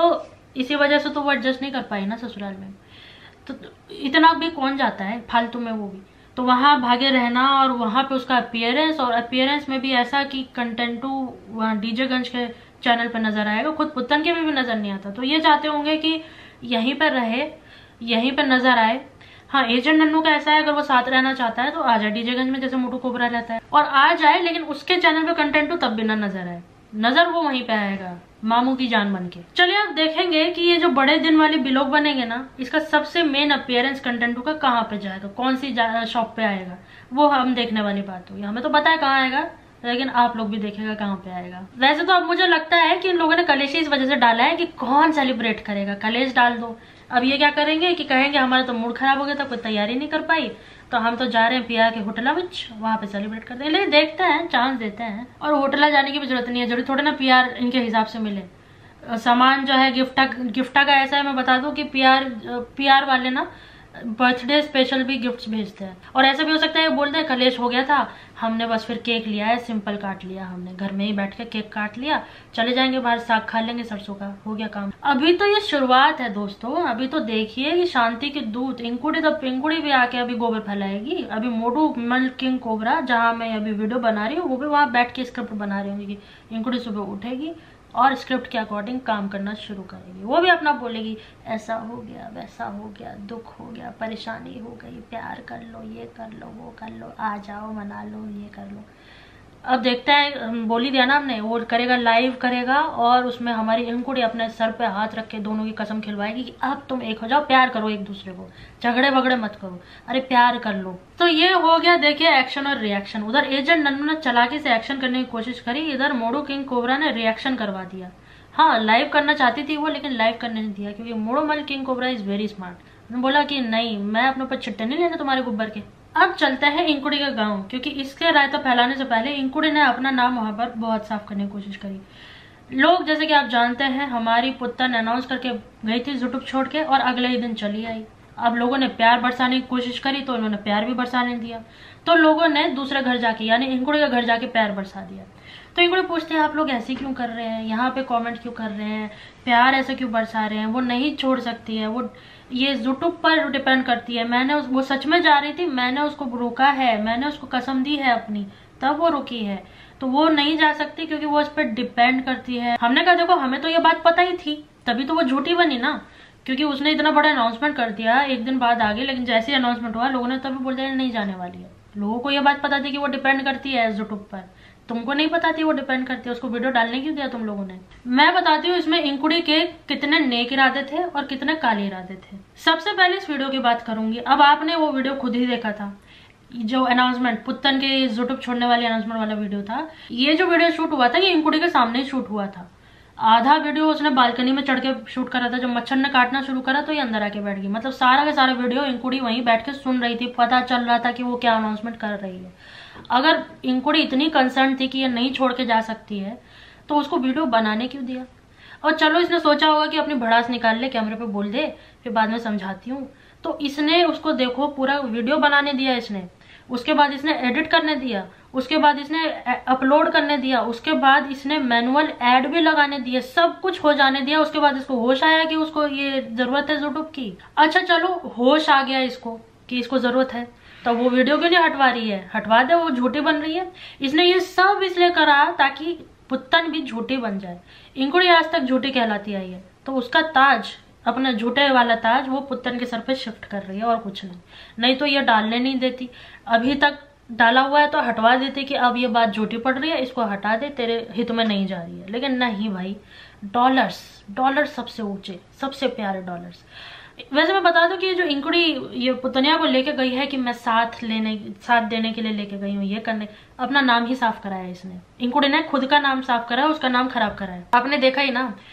इसी वजह से तो वो एडजस्ट नहीं कर पाई ना ससुराल में। तो इतना भी कौन जाता है फालतू में, वो भी तो वहां भागे रहना, और वहां पे उसका अपीयरेंस, और अपीयरेंस में भी ऐसा कि कंटेंटू वहाँ डीजेगंज के चैनल पे नजर आएगा, खुद पुत्तन के भी, भी नजर नहीं आता। तो ये चाहते होंगे कि यहीं पर रहे, यहीं पर नजर आए। हाँ, एजेंट नन्नू का ऐसा है, अगर वो साथ रहना चाहता है तो आ जाए डीजेगंज में, जैसे मोटू कोबरा रहता है, और आ जाए, लेकिन उसके चैनल पे कंटेंटू तब भी ना नजर आए, नजर वो वहीं पे आएगा मामू की जान बन के। चलिए अब देखेंगे कि ये जो बड़े दिन वाली ब्लॉग बनेंगे ना, इसका सबसे मेन अपीयरेंस कंटेंटू का कहाँ पे जाएगा, कौन सी शॉप पे आएगा, वो हम देखने वाली बात होगी। हमें तो पता है कहाँ आएगा, लेकिन आप लोग भी देखेगा कहाँ पे आएगा। वैसे तो अब मुझे लगता है कि इन लोगों ने कलेश इस वजह से डाला है कि कौन सेलिब्रेट करेगा, कलेश डाल दो। अब ये क्या करेंगे कि कहेंगे हमारा तो मूड खराब हो गया था, कोई तैयारी नहीं कर पाई, तो हम तो जा रहे हैं पिया के होटला में, वहां पे सेलिब्रेट करते हैं। लेकिन देखते हैं, चांस देते हैं। और होटला जाने की भी जरूरत नहीं है, जरूरी थोड़े ना पियार इनके हिसाब से मिले। सामान जो है गिफ्टा गिफ्टा का ऐसा है, मैं बता दूं कि पियार पियार वाले ना बर्थडे स्पेशल भी गिफ्ट्स भेजते हैं। और ऐसा भी हो सकता है बोलते हैं कलेश हो गया था, हमने बस फिर केक लिया है, सिंपल काट लिया, हमने घर में ही बैठ के केक काट लिया, चले जाएंगे बाहर, साग खा लेंगे सरसों का, हो गया काम। अभी तो ये शुरुआत है दोस्तों, अभी तो देखिए कि शांति के दूत इंकुड़ी द पिंकुड़ी भी आके अभी गोबर फैलाएगी। अभी मोटू मल किंग कोबरा, जहाँ मैं अभी वीडियो बना रही हूँ, वो भी वहां बैठ के स्क्रिप्ट बना रही होंगी कि इंकुड़ी सुबह उठेगी और स्क्रिप्ट के अकॉर्डिंग काम करना शुरू करेगी। वो भी अपना बोलेगी ऐसा हो गया, वैसा हो गया, दुख हो गया, परेशानी हो गई, प्यार कर लो, ये कर लो, वो कर लो, आ जाओ, मना लो, ये कर लो। अब देखते हैं, बोल ही दिया ना हमने, वो करेगा, लाइव करेगा, और उसमें हमारी इंकुड़ी अपने सर पे हाथ रख के दोनों की कसम खिलवाएगी कि अब तुम एक हो जाओ, प्यार करो एक दूसरे को, झगड़े वगड़े मत करो, अरे प्यार कर लो। तो ये हो गया देखिए एक्शन और रिएक्शन। उधर एजेंट नन्नू ने चालाकी से एक्शन करने की कोशिश करी, इधर मोटू किंग कोबरा ने रिएक्शन करवा दिया। हाँ, लाइव करना चाहती थी वो, लेकिन लाइव करने नहीं दिया, क्योंकि मोटू मल king cobra is very smart. बोला कि नहीं, मैं अपने ऊपर छिट्टे नहीं लेने तुम्हारे गुब्बर के। अब चलते हैं इंकुड़ी का गांव, क्योंकि इसके रायता फैलाने से पहले इंकुड़ी ने अपना नाम वहां पर बहुत साफ करने की कोशिश करी। लोग, जैसे कि आप जानते हैं, हमारी पुत्तन अनाउंस करके गई थी यूट्यूब छोड़ के, और अगले ही दिन चली आई। अब लोगों ने प्यार बरसाने की कोशिश करी, तो उन्होंने प्यार भी बरसाने दिया, तो लोगों ने दूसरे घर जाके, यानी इंकुड़ी का घर जाके प्यार बरसा दिया। तो इंकुड़ी पूछते हैं आप लोग ऐसे क्यों कर रहे हैं, यहाँ पे कमेंट क्यों कर रहे हैं, प्यार ऐसे क्यों बरसा रहे हैं, वो नहीं छोड़ सकती है, वो ये यूट्यूब पर डिपेंड करती है। मैंने उस, वो सच में जा रही थी, मैंने उसको रोका है, मैंने उसको कसम दी है अपनी, तब वो रुकी है, तो वो नहीं जा सकती क्योंकि वो उस पर डिपेंड करती है। हमने कहा देखो हमें तो ये बात पता ही थी, तभी तो वो झूठी बनी ना, क्योंकि उसने इतना बड़ा अनाउंसमेंट कर दिया एक दिन बाद आगे, लेकिन जैसे ही अनाउंसमेंट हुआ लोगों ने तभी बोल दिया नहीं जाने वाली है। लोगों को ये बात पता थी कि वो डिपेंड करती है यूट्यूब पर, तुमको नहीं पता थी वो डिपेंड करती है, उसको वीडियो डालने क्यों दिया तुम लोगों ने। मैं बताती हूँ इसमें इंकुड़ी के कितने नेक इरादे थे और कितने काले इरादे थे। सबसे पहले इस वीडियो की बात करूंगी। अब आपने वो वीडियो खुद ही देखा था, जो अनाउंसमेंट पुत्तन के यूट्यूब छोड़ने वाली अनाउंसमेंट वाला वीडियो था। ये जो वीडियो शूट हुआ था ये इंकुड़ी के सामने ही शूट हुआ था। आधा वीडियो उसने बालकनी में चढ़ के शूट करा था, जब मच्छर ने काटना शुरू करा तो ये अंदर आके बैठ गई। मतलब सारा का सारा वीडियो इंकुड़ी वहीं बैठ के सुन रही थी, पता चल रहा था कि वो क्या अनाउंसमेंट कर रही है। अगर इंकुड़ी इतनी कंसर्न थी कि ये नहीं छोड़ के जा सकती है तो उसको वीडियो बनाने क्यों दिया। और चलो इसने सोचा होगा कि अपनी भड़ास निकाल ले, कैमरे पे बोल दे, फिर बाद में समझाती हूँ, तो इसने उसको देखो पूरा वीडियो बनाने दिया इसने, उसके बाद इसने एडिट करने दिया, उसके बाद इसने अपलोड करने दिया, उसके बाद इसने मैनुअल एड भी लगाने दिए, सब कुछ हो जाने दिया। उसके बाद इसको होश आया कि उसको ये जरूरत है यूट्यूब की। अच्छा चलो होश आ गया इसको कि इसको जरूरत है, तो वो वीडियो क्यों नहीं हटवा रही है, हटवा दे, वो झूठी बन रही है। इसने ये सब इसलिए करा ताकि पुत्तन भी झूठी बन जाए। इंकुड़ी आज तक झूठी कहलाती आई है, तो उसका ताज, अपना झूठे वाला ताज वो पुत्तन के सर पे शिफ्ट कर रही है और कुछ नहीं। नहीं तो ये डालने नहीं देती, अभी तक डाला हुआ है तो हटवा देती कि अब ये बात झूठी पड़ रही है, इसको हटा दे, तेरे हित में नहीं जा रही है। लेकिन नहीं भाई, डॉलर्स डॉलर्स सबसे ऊंचे, सबसे प्यारे डॉलर्स। वैसे मैं बता दूं कि जो इंकुड़ी ये पुतनिया को लेके गई है कि मैं साथ लेने साथ देने के लिए लेके गई हूँ, ये करने, अपना नाम ही साफ कराया इसने। इंकुड़ी ने खुद का नाम साफ करा, उसका नाम खराब कराया। आपने देखा ही ना,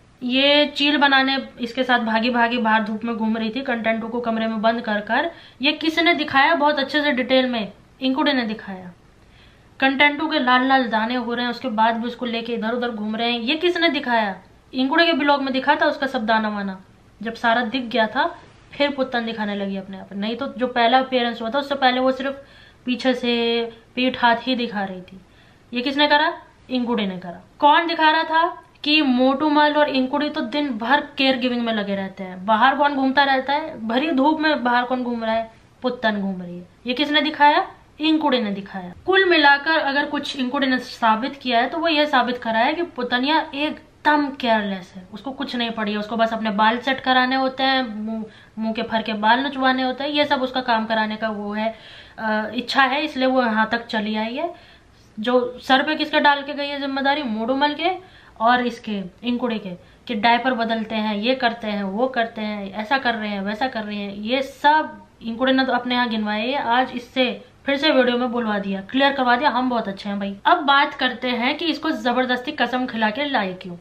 ये चील बनाने इसके साथ भागी भागी बाहर धूप में घूम रही थी, कंटेंटू को कमरे में बंद कर कर। ये किसने दिखाया बहुत अच्छे से डिटेल में, इंकुड़ी ने दिखाया। कंटेंटू के लाल लाल दाने हो रहे हैं, उसके बाद भी उसको लेके इधर उधर घूम रहे हैं, ये किसने दिखाया। इंकुड़ी के ब्लॉग में दिखा था उसका सब दाना वाना, जब सारा दिख गया था फिर पुत्तन दिखाने लगी अपने आप। नहीं तो जो पहला अपीयरेंस हुआ था उससे पहले वो सिर्फ पीछे से पीठ हाथ ही दिखा रही थी। ये किसने करा, इंकुड़ी ने करा। कौन दिखा रहा था, कि मोटूमल और इंकुड़ी तो दिन भर केयर गिविंग में लगे रहते हैं। बाहर कौन घूमता रहता है, भरी धूप में बाहर कौन घूम रहा है, पुत्तन घूम रही है। ये किसने दिखाया, इंकुड़ी ने दिखाया। कुल मिलाकर अगर कुछ इंकुड़ी ने साबित किया है तो वो ये साबित करा है कि पुतनिया एकदम केयरलेस है, उसको कुछ नहीं पड़ी है, उसको बस अपने बाल सेट कराने होते हैं, मुंह मुंह के फर के बाल नचवाने होते हैं, ये सब उसका काम कराने का वो है, इच्छा है, इसलिए वो यहाँ तक चली आई है। जो सर पे किसके डाल के गई है जिम्मेदारी, मोडूमल के और इसके इंकुड़ी के, कि डायपर बदलते हैं, ये करते हैं, वो करते हैं, ऐसा कर रहे हैं, वैसा कर रहे हैं, ये सब इंकुड़ी ने तो अपने यहाँ गिनवाए है। आज इससे फिर से वीडियो में बुलवा दिया, क्लियर करवा दिया, हम बहुत अच्छे हैं भाई। अब बात करते हैं कि इसको जबरदस्ती कसम खिला के लाई क्यों।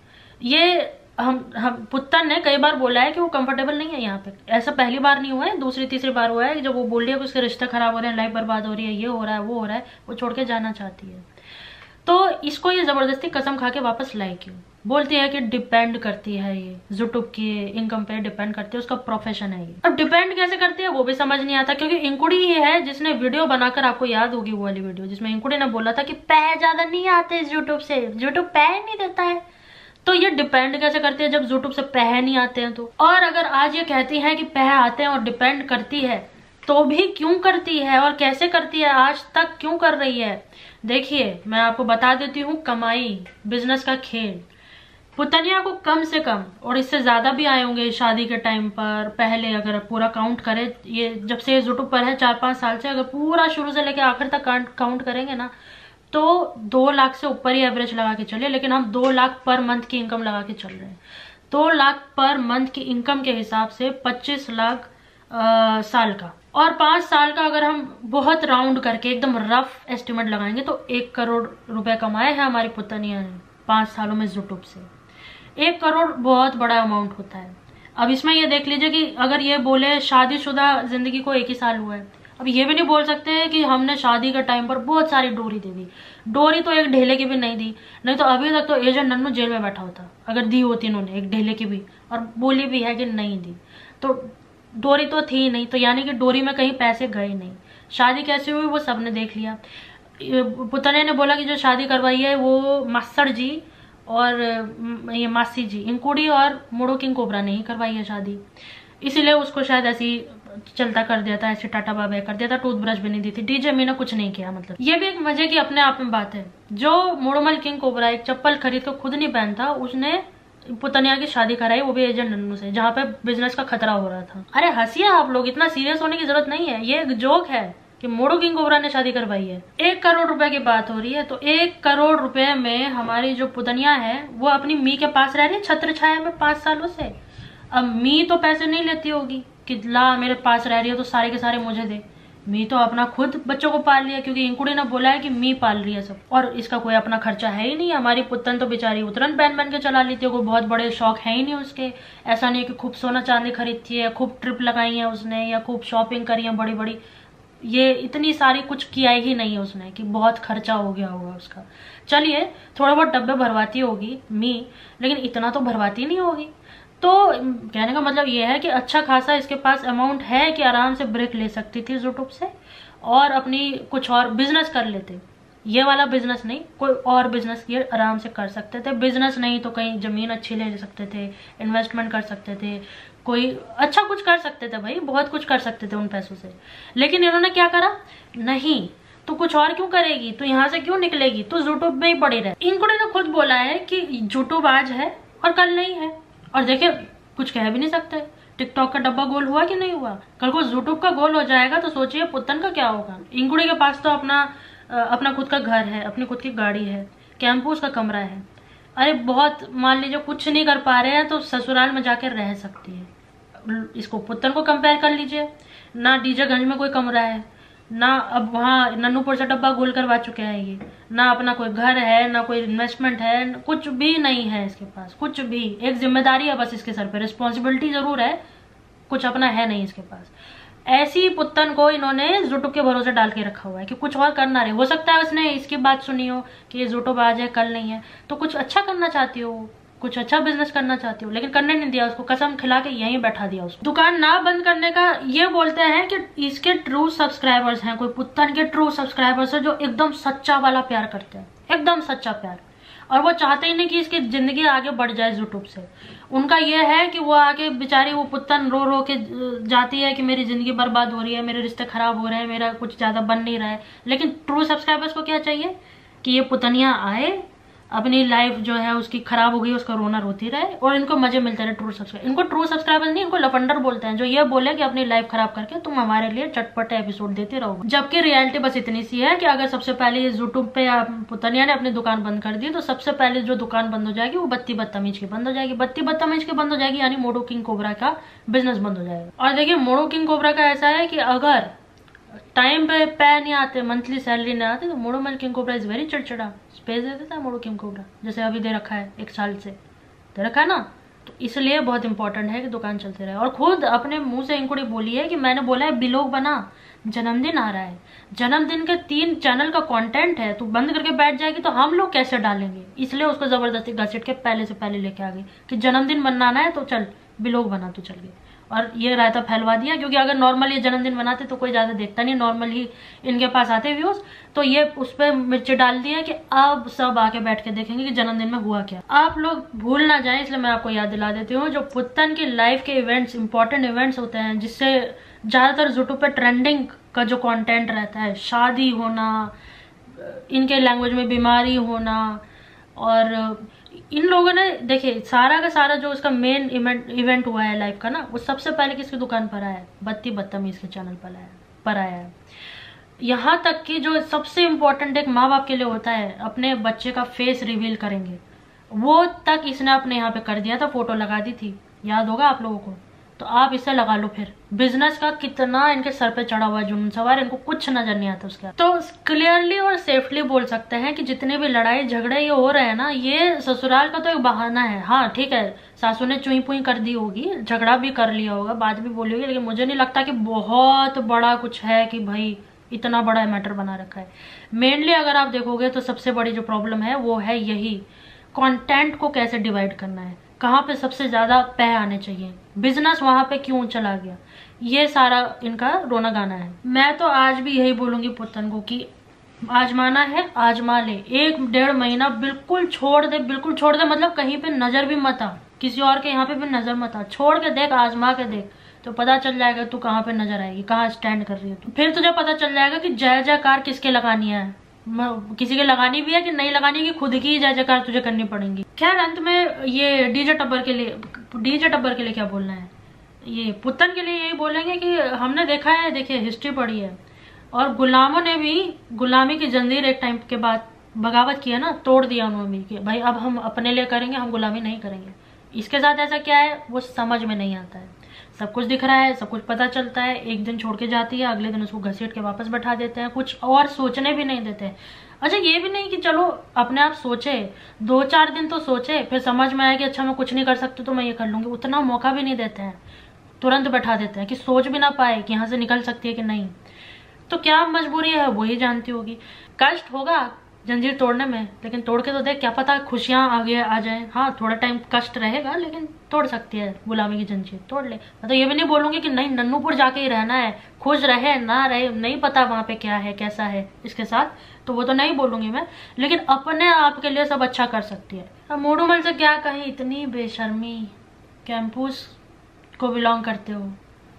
ये हम हम पुत्तन ने कई बार बोला है कि वो कंफर्टेबल नहीं है यहाँ पे। ऐसा पहली बार नहीं हुआ है, दूसरी तीसरी बार हुआ है जब वो बोल रही है कि उसके रिश्ते खराब हो रहे हैं, लाइफ बर्बाद हो रही है, ये हो रहा है, वो हो रहा है, वो छोड़ के जाना चाहती है। तो इसको ये जबरदस्ती कसम खा के वापस लाई क्यों। बोलती है कि डिपेंड करती है, ये यूट्यूब की इनकम पे डिपेंड करती है, उसका प्रोफेशन है ये। अब डिपेंड कैसे करती है वो भी समझ नहीं आता, क्योंकि इंकुड़ी ही है जिसने वीडियो बनाकर, आपको याद होगी वो वाली वीडियो जिसमें इंकुड़ी ने बोला था कि पैसे ज्यादा नहीं आते इस यूट्यूब से, यूट्यूब पैसे नहीं देता है। तो ये डिपेंड कैसे करती है जब यूट्यूब से पैसे नहीं आते हैं तो। और अगर आज ये कहती है कि पैसे आते हैं और डिपेंड करती है, तो भी क्यों करती है और कैसे करती है, आज तक क्यों कर रही है। देखिए मैं आपको बता देती हूँ, कमाई बिजनेस का खेल। पुतनिया को कम से कम, और इससे ज्यादा भी आए होंगे शादी के टाइम पर, पहले अगर पूरा काउंट करे, ये जब से यूट्यूब पर है चार पांच साल से, अगर पूरा शुरू से लेकर आखिर तक काउंट करेंगे ना, तो दो लाख से ऊपर ही एवरेज लगा के चलिए। लेकिन हम दो लाख पर मंथ की इनकम लगा के चल रहे हैं। दो लाख पर मंथ की इनकम के हिसाब से पच्चीस लाख आ, साल का, और पांच साल का अगर हम बहुत राउंड करके एकदम रफ एस्टिमेट लगाएंगे तो एक करोड़ रुपए कमाए हैं हमारी पुतनिया ने पांच सालों में यूट्यूब से। एक करोड़ बहुत बड़ा अमाउंट होता है। अब इसमें ये देख लीजिए कि अगर ये बोले शादीशुदा जिंदगी को एक ही साल हुआ है, अब ये भी नहीं बोल सकते कि हमने शादी के टाइम पर बहुत सारी डोरी दे दी। डोरी तो एक ढेले की भी नहीं दी, नहीं तो अभी तक तो एजेंट नन्नू जेल में बैठा होता अगर दी होती इन्होंने एक ढेले की भी, और बोली भी है कि नहीं दी। तो डोरी तो थी नहीं, तो यानी कि डोरी में कहीं पैसे गए नहीं। शादी कैसे हुई वो सबने देख लिया। पुतने ने बोला कि जो शादी करवाई है वो मास्टर जी और ये मासी जी, इंकुड़ी और मुड़ो किंग कोबरा ने ही करवाई है शादी, इसीलिए उसको शायद ऐसी चलता कर दिया था, ऐसे टाटा बाबा कर दिया था, टूथब्रश भी नहीं दी थी, डीजे मीना कुछ नहीं किया। मतलब ये भी एक मजे की अपने आप में बात है। जो मुड़ोमल किंग कोबरा एक चप्पल खरीद कर खुद नहीं पहनता, उसने पुतनिया की शादी कराई, वो भी एजेंट नन्नू से, जहाँ पे बिजनेस का खतरा हो रहा था। अरे हंसिए आप लोग, इतना सीरियस होने की जरूरत नहीं है, ये एक जोक है कि मोड़ो किंग कोबरा ने शादी करवाई है। एक करोड़ रुपए की बात हो रही है, तो एक करोड़ रुपए में हमारी जो पुतनिया है वो अपनी मी के पास रह रही है छत्र छाया में पांच सालों से। अब मी तो पैसे नहीं लेती होगी कि ला मेरे पास रह रही है तो सारे के सारे मुझे दे। मी तो अपना खुद बच्चों को पाल लिया, क्योंकि इंकुड़ी ने बोला है कि मी पाल रही है सब, और इसका कोई अपना खर्चा है ही नहीं। हमारी पुत्तन तो बेचारी उतरन पहन पहन के चला लेती है, कोई बहुत बड़े शौक है ही नहीं उसके। ऐसा नहीं है कि खूब सोना चांदी खरीदती है, खूब ट्रिप लगाई है उसने, या खूब शॉपिंग करी है बड़ी बड़ी, ये इतनी सारी कुछ किया ही नहीं है उसने कि बहुत खर्चा हो गया होगा उसका। चलिए थोड़ा बहुत डब्बे भरवाती होगी मी, लेकिन इतना तो भरवाती नहीं होगी। तो कहने का मतलब ये है कि अच्छा खासा इसके पास अमाउंट है कि आराम से ब्रेक ले सकती थी यूट्यूब से और अपनी कुछ और बिजनेस कर लेते। ये वाला बिजनेस नहीं, कोई और बिजनेस ये आराम से कर सकते थे। बिजनेस नहीं तो कहीं जमीन अच्छी ले सकते थे, इन्वेस्टमेंट कर सकते थे, कोई अच्छा कुछ कर सकते थे भाई, बहुत कुछ कर सकते थे उन पैसों से। लेकिन इन्होंने क्या करा, नहीं तो कुछ और क्यों करेगी, तो यहाँ से क्यों निकलेगी, तो यूट्यूब में ही पड़ी रहे। इंकुड़ी ने खुद बोला है कि यूट्यूब आज है और कल नहीं है, और देखिए कुछ कह भी नहीं सकते। टिकटॉक का डब्बा गोल हुआ कि नहीं हुआ, कल को यूट्यूब का गोल हो जाएगा तो सोचिए पुत्तन का क्या होगा। इंकुड़ी के पास तो अपना अपना खुद का घर है, अपनी खुद की गाड़ी है, कैंपस का कमरा है। अरे बहुत मान लीजिए कुछ नहीं कर पा रहे हैं तो ससुराल में जाकर रह सकती है। इसको पुत्तन को कंपेयर कर लीजिए, ना डीजेगंज में कोई कमरा है, ना अब वहाँ नन्नूपुर से डब्बा गोल करवा चुके हैं ये, ना अपना कोई घर है, ना कोई इन्वेस्टमेंट है, कुछ भी नहीं है इसके पास, कुछ भी। एक जिम्मेदारी है बस इसके सर पे, रिस्पॉन्सिबिलिटी जरूर है, कुछ अपना है नहीं इसके पास। ऐसी पुत्तन को इन्होंने यूट्यूब के भरोसे डाल के रखा हुआ है कि कुछ और करना रहे। हो सकता है उसने इसकी बात सुनी हो कि ये यूट्यूब आज है कल नहीं है, तो कुछ अच्छा करना चाहती हो, कुछ अच्छा बिजनेस करना चाहती हो, लेकिन करने नहीं दिया उसको, कसम खिला के यहीं बैठा दिया उसको। दुकान ना बंद करने का ये बोलते हैं कि इसके ट्रू सब्सक्राइबर्स हैं, कोई पुत्तन के ट्रू सब्सक्राइबर्स है जो एकदम सच्चा वाला प्यार करते हैं, एकदम सच्चा प्यार। और वो चाहते ही नहीं कि इसकी जिंदगी आगे बढ़ जाए यूट्यूब से। उनका ये है कि वो आगे बेचारी वो पुतन रो रो के जाती है कि मेरी जिंदगी बर्बाद हो रही है, मेरे रिश्ते खराब हो रहे हैं, मेरा कुछ ज्यादा बन नहीं रहा है। लेकिन ट्रू सब्सक्राइबर्स को क्या चाहिए कि ये पुतनिया आए, अपनी लाइफ जो है उसकी खराब हो गई, उसका रोना रोती रहे और इनको मजे मिलते रहे। ट्रू सब्सक्राइबर, इनको ट्रू सब्सक्राइबर्स नहीं, इनको लफंडर बोलते हैं, जो ये बोले कि अपनी लाइफ खराब करके तुम हमारे लिए चटपटे एपिसोड देते रहो। जबकि रियलिटी बस इतनी सी है कि अगर सबसे पहले ये यूट्यूब पे पुतनिया ने अपनी दुकान बंद कर दी तो सबसे पहले जो दुकान बंद हो जाएगी वो बत्ती बदतमीज की बंद हो जाएगी। बत्ती बदतमीज की बंद हो जाएगी यानी मोडो किंग कोबरा का बिजनेस बंद हो जाएगा। और देखिए मोडो किंग कोबरा का ऐसा है कि अगर टाइम पे पे नहीं आते, मंथली सैलरी नहीं आती, तो मोडो मल किंग कोबरा इज वेरी चिड़चिड़ा, स्पेस दे देता है मोडो किंग कोबरा, जैसे अभी दे रखा है, एक साल से दे रखा है ना। तो इसलिए बहुत इंपॉर्टेंट है कि दुकान चलती रहे। और खुद अपने मुंह से इंकुड़ी बोली है कि मैंने बोला है बिलोग बना, जन्मदिन आ रहा है, जन्मदिन के तीन चैनल का कंटेंट है, तू बंद करके बैठ जाएगी तो हम लोग कैसे डालेंगे। इसलिए उसको जबरदस्ती घसीट के पहले से पहले लेके आ गई कि जन्मदिन मनाना है तो चल बिलोग बना, तू चल गई। और ये रायता फैलवा दिया, क्योंकि अगर नॉर्मल ये जन्मदिन मनाते तो कोई ज्यादा देखता नहीं, नॉर्मल ही इनके पास आते व्यूज, तो ये उस पर मिर्ची डाल दिया कि अब सब आके बैठ के देखेंगे कि जन्मदिन में हुआ क्या। आप लोग भूल ना जाएं, इसलिए मैं आपको याद दिला देती हूँ, जो पुत्तन की लाइफ के इवेंट्स, इंपॉर्टेंट इवेंट्स होते हैं जिससे ज्यादातर यूट्यूब पे ट्रेंडिंग का जो कंटेंट रहता है, शादी होना, इनके लैंग्वेज में बीमारी होना, और इन लोगों ने देखिए सारा का सारा जो उसका मेन इवेंट इवेंट हुआ है लाइफ का ना, वो सबसे पहले किसकी दुकान पर आया है, बत्ती बदतमीज के चैनल पर आया पर आया है। यहाँ तक कि जो सबसे इम्पोर्टेंट एक माँ बाप के लिए होता है, अपने बच्चे का फेस रिवील करेंगे, वो तक इसने अपने यहाँ पे कर दिया था, फोटो लगा दी थी, याद होगा आप लोगों को। तो आप इसे लगा लो फिर, बिजनेस का कितना इनके सर पे चढ़ा हुआ जुनून सवार, इनको कुछ नजर नहीं आता उसका। तो क्लियरली और सेफली बोल सकते हैं कि जितने भी लड़ाई झगड़े ये हो रहे हैं ना, ये ससुराल का तो एक बहाना है। हाँ ठीक है, सासू ने चुई पुई कर दी होगी, झगड़ा भी कर लिया होगा, बात भी बोली होगी, लेकिन मुझे नहीं लगता कि बहुत बड़ा कुछ है कि भाई इतना बड़ा मैटर बना रखा है। मेनली अगर आप देखोगे तो सबसे बड़ी जो प्रॉब्लम है वो है यही, कंटेंट को कैसे डिवाइड करना है, कहाँ पे सबसे ज्यादा पैसे आने चाहिए, बिजनेस वहां पे क्यों चला गया, ये सारा इनका रोना गाना है। मैं तो आज भी यही बोलूंगी पुत्तन को कि आजमाना है आजमा ले, एक डेढ़ महीना बिल्कुल छोड़ दे, बिल्कुल छोड़ दे, मतलब कहीं पे नजर भी मत आ, किसी और के यहाँ पे भी नजर मत आ, छोड़ के देख, आजमा के देख, तो पता चल जाएगा तू कहाँ पे नजर आएगी, कहाँ स्टैंड कर रही है तू। फिर तुझे पता चल जाएगा कि जय जयकार किसके लगानी है, किसी के लगानी भी है कि नहीं लगानी, कि खुद की जय जयकार तुझे करनी पड़ेगी। खैर अंत में ये डीजे टब्बर के लिए डीजे टब्बर के लिए क्या बोलना है, ये पुत्तन के लिए यही बोलेंगे कि हमने देखा है, देखिए हिस्ट्री पढ़ी है, और गुलामों ने भी गुलामी की जंजीर एक टाइम के बाद बगावत किया ना, तोड़ दिया उन्होंने भी कि भाई अब हम अपने लिए करेंगे, हम गुलामी नहीं करेंगे। इसके साथ ऐसा क्या है वो समझ में नहीं आता है, सब कुछ दिख रहा है, सब कुछ पता चलता है, एक दिन छोड़ के जाती है, अगले दिन उसको घसीट के वापस बैठा देते हैं, कुछ और सोचने भी नहीं देते। अच्छा ये भी नहीं कि चलो अपने आप सोचे, दो चार दिन तो सोचे, फिर समझ में आया कि अच्छा मैं कुछ नहीं कर सकती तो मैं ये कर लूंगी, उतना मौका भी नहीं देते हैं, तुरंत बैठा देते हैं कि सोच भी ना पाए कि यहाँ से निकल सकती है कि नहीं। तो क्या मजबूरी है वो ही जानती होगी, कष्ट होगा जंजीर तोड़ने में, लेकिन तोड़ के तो देख, क्या पता खुशियां आगे आ जाए। हाँ थोड़ा टाइम कष्ट रहेगा, लेकिन तोड़ सकती है गुलामी की जंजीर, तोड़ ले। मैं तो ये भी नहीं बोलूंगी कि नहीं नन्नूपुर जाके ही रहना है, खुश रहे ना रहे, नहीं पता वहां पे क्या है कैसा है इसके साथ, तो वो तो नहीं बोलूंगी मैं, लेकिन अपने आप के लिए सब अच्छा कर सकती है। अब मोडूमल से क्या कहीं, इतनी बेशर्मी, कैंपस को बिलोंग करते हो,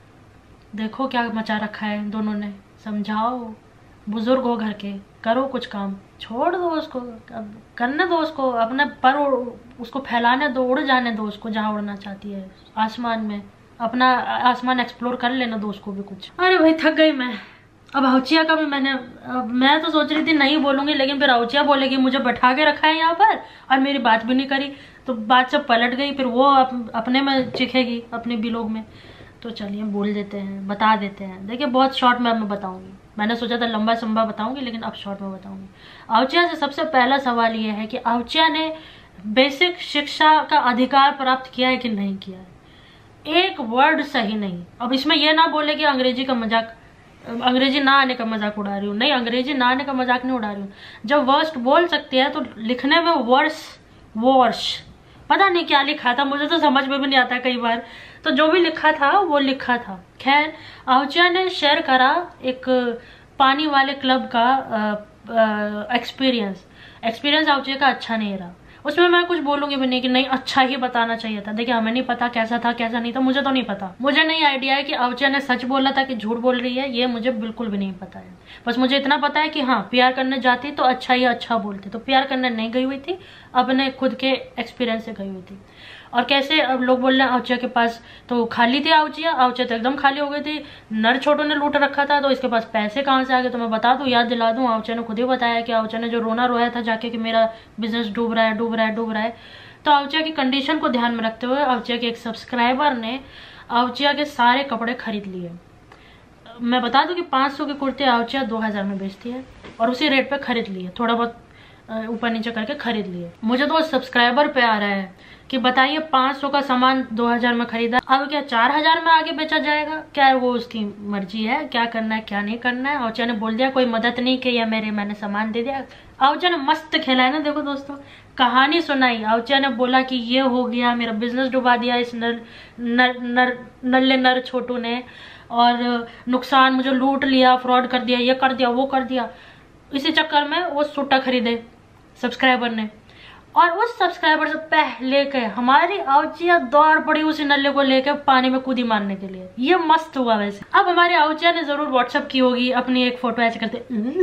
देखो क्या मचा रखा है दोनों ने, समझाओ, बुजुर्ग हो घर के, करो कुछ काम, छोड़ दो उसको, अब करने दो उसको, अपने पर उसको फैलाने दो, उड़ जाने दो उसको जहाँ उड़ना चाहती है, आसमान में अपना आसमान एक्सप्लोर कर लेना दो उसको भी कुछ। अरे भाई थक गई मैं। अब आउचिया का भी मैंने, मैं तो सोच रही थी नहीं बोलूंगी, लेकिन फिर आउचिया बोलेगी मुझे बैठा के रखा है यहाँ पर और मेरी बात भी नहीं करी, तो बात सब पलट गई, फिर वो अप, अपने में चिखेगी अपने बिलोग में। तो चलिए बोल देते हैं, बता देते हैं। देखिए बहुत शॉर्ट में मैं बताऊंगी, मैंने सोचा था लंबा संबा बताऊंगी, लेकिन अब शॉर्ट में बताऊंगी। आउचिया से सबसे पहला सवाल ये है कि आउचिया ने बेसिक शिक्षा का अधिकार प्राप्त किया है कि नहीं किया है। एक वर्ड सही नहीं। अब इसमें यह ना बोले कि अंग्रेजी का मजाक, अंग्रेजी ना आने का मजाक उड़ा रही हूँ, नहीं अंग्रेजी ना आने का मजाक नहीं उड़ा रही हूँ। जब वर्स्ट बोल सकती है तो लिखने में वर्स वर्ष पता नहीं क्या लिखा था, मुझे तो समझ में भी नहीं आता कई बार, तो जो भी लिखा था वो लिखा था। खैर आउचिया ने शेयर करा एक पानी वाले क्लब का एक्सपीरियंस एक्सपीरियंस आउचिया का अच्छा नहीं रहा। उसमें मैं कुछ बोलूंगी भी नहीं कि नहीं अच्छा ही बताना चाहिए था। देखिए हमें नहीं पता कैसा था कैसा नहीं था, मुझे तो नहीं पता, मुझे नहीं आइडिया है कि अवच्या ने सच बोला था कि झूठ बोल रही है, ये मुझे बिल्कुल भी नहीं पता है। बस मुझे इतना पता है कि हाँ प्यार करने जाती तो अच्छा ही अच्छा बोलती, तो प्यार करने नहीं गई हुई थी, अपने खुद के एक्सपीरियंस से गई हुई थी। और कैसे अब लोग बोल रहे हैं अवच्या के पास तो खाली थी अवच्या, अवच्या तो एकदम खाली हो गई थी, नर छोटू ने लूट रखा था तो इसके पास पैसे कहाँ से आ गए। तो मैं बता दूं, याद दिला दूं, अवच्या ने खुद ही बताया कि अवच्या ने जो रोना रोया था जाके कि मेरा बिजनेस डूब रहा है डूब रहा है डूब रहा है। तो अवच्या की कंडीशन को ध्यान में रखते हुए अवच्या के एक सब्सक्राइबर ने अवच्या के सारे कपड़े खरीद लिए। मैं बता दूं कि पाँच सौ के कुर्ते अवच्या दो हजार में बेचती है और उसी रेट पे खरीद लिए, थोड़ा बहुत ऊपर नीचे करके खरीद लिए। मुझे तो सब्सक्राइबर पे आ रहा है कि बताइए पाँच सौ का सामान दो हजार में खरीदा, अब क्या चार हजार में आगे बेचा जाएगा? क्या है वो उसकी मर्जी है, क्या करना है क्या नहीं करना है। अवच्या ने बोल दिया कोई मदद नहीं की, या मेरे मैंने सामान दे दिया। अवच्या ने मस्त खेला है ना, देखो दोस्तों कहानी सुनाई। अवच्या ने बोला कि ये हो गया, मेरा बिजनेस डुबा दिया इस नर नर नर नल्ले नर छोटू ने, और नुकसान मुझे लूट लिया, फ्रॉड कर दिया, ये कर दिया वो कर दिया। इसी चक्कर में वो सूटा खरीदे सब्सक्राइबर ने, और उस सब्सक्राइबर से पहले के हमारी अवच्या दौड़ पड़ी उसी नल्ले को लेकर पानी में कूदी मारने के लिए। ये मस्त हुआ। वैसे अब हमारी अवच्या ने जरूर व्हाट्सएप की होगी अपनी एक फोटो ऐसे करते,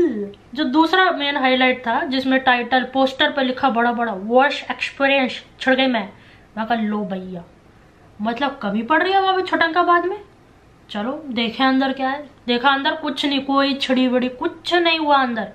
जो दूसरा मेन हाईलाइट था जिसमें टाइटल पोस्टर पर लिखा बड़ा बड़ा वर्स्ट एक्सपीरियंस छिड़ गई मैं, वहां का लो भैया, मतलब कभी पड़ रही है वहां पे छटंकाबाद में। चलो देखे अंदर क्या है, देखा अंदर कुछ नहीं, कोई छिड़ी बड़ी कुछ नहीं हुआ अंदर।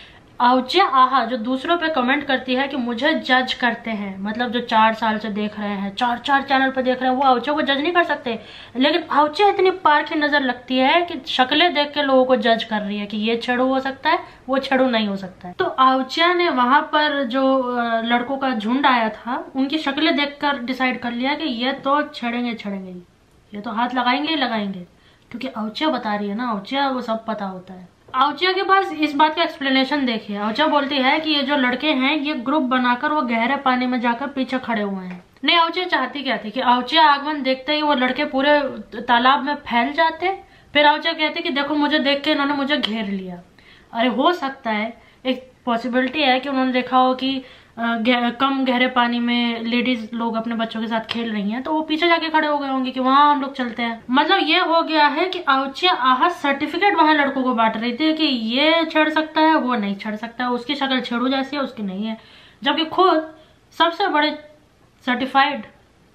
अवच्या आहा जो दूसरों पे कमेंट करती है कि मुझे जज करते हैं, मतलब जो चार साल से देख रहे हैं, चार चार चैनल पे देख रहे हैं, वो अवच्या को जज नहीं कर सकते। लेकिन अवच्या इतनी पारखी नजर लगती है कि शक्लें देख के लोगों को जज कर रही है कि ये छेड़ू हो सकता है, वो छेड़ू नहीं हो सकता है। तो अवच्या ने वहां पर जो लड़कों का झुंड आया था उनकी शक्लें देखकर डिसाइड कर लिया कि ये तो छेड़ेंगे छेड़ेंगे, ये तो हाथ लगाएंगे ही लगाएंगे, क्योंकि अवच्या बता रही है ना, अवच्या वो सब पता होता है। अवच्या के पास इस बात का एक्सप्लेनेशन देखिए। अवच्या बोलती है कि ये जो लड़के हैं ये ग्रुप बनाकर वो गहरे पानी में जाकर पीछे खड़े हुए हैं। नहीं, अवच्या चाहती क्या थी कि अवच्या आगमन देखते ही वो लड़के पूरे तालाब में फैल जाते, फिर अवच्या कहती कि देखो मुझे देख के इन्होंने मुझे घेर लिया। अरे हो सकता है, एक पॉसिबिलिटी है कि उन्होंने देखा हो कि गह, कम गहरे पानी में लेडीज लोग अपने बच्चों के साथ खेल रही हैं, तो वो पीछे जाके खड़े हो गए होंगे कि वहां हम लोग चलते हैं। मतलब ये हो गया है कि अवच्या आहा सर्टिफिकेट वहां लड़कों को बांट रही थी कि ये छेड़ सकता है वो नहीं छेड़ सकता है, उसकी शक्ल छेड़ू जैसी है उसकी नहीं है, जबकि खुद सबसे बड़े सर्टिफाइड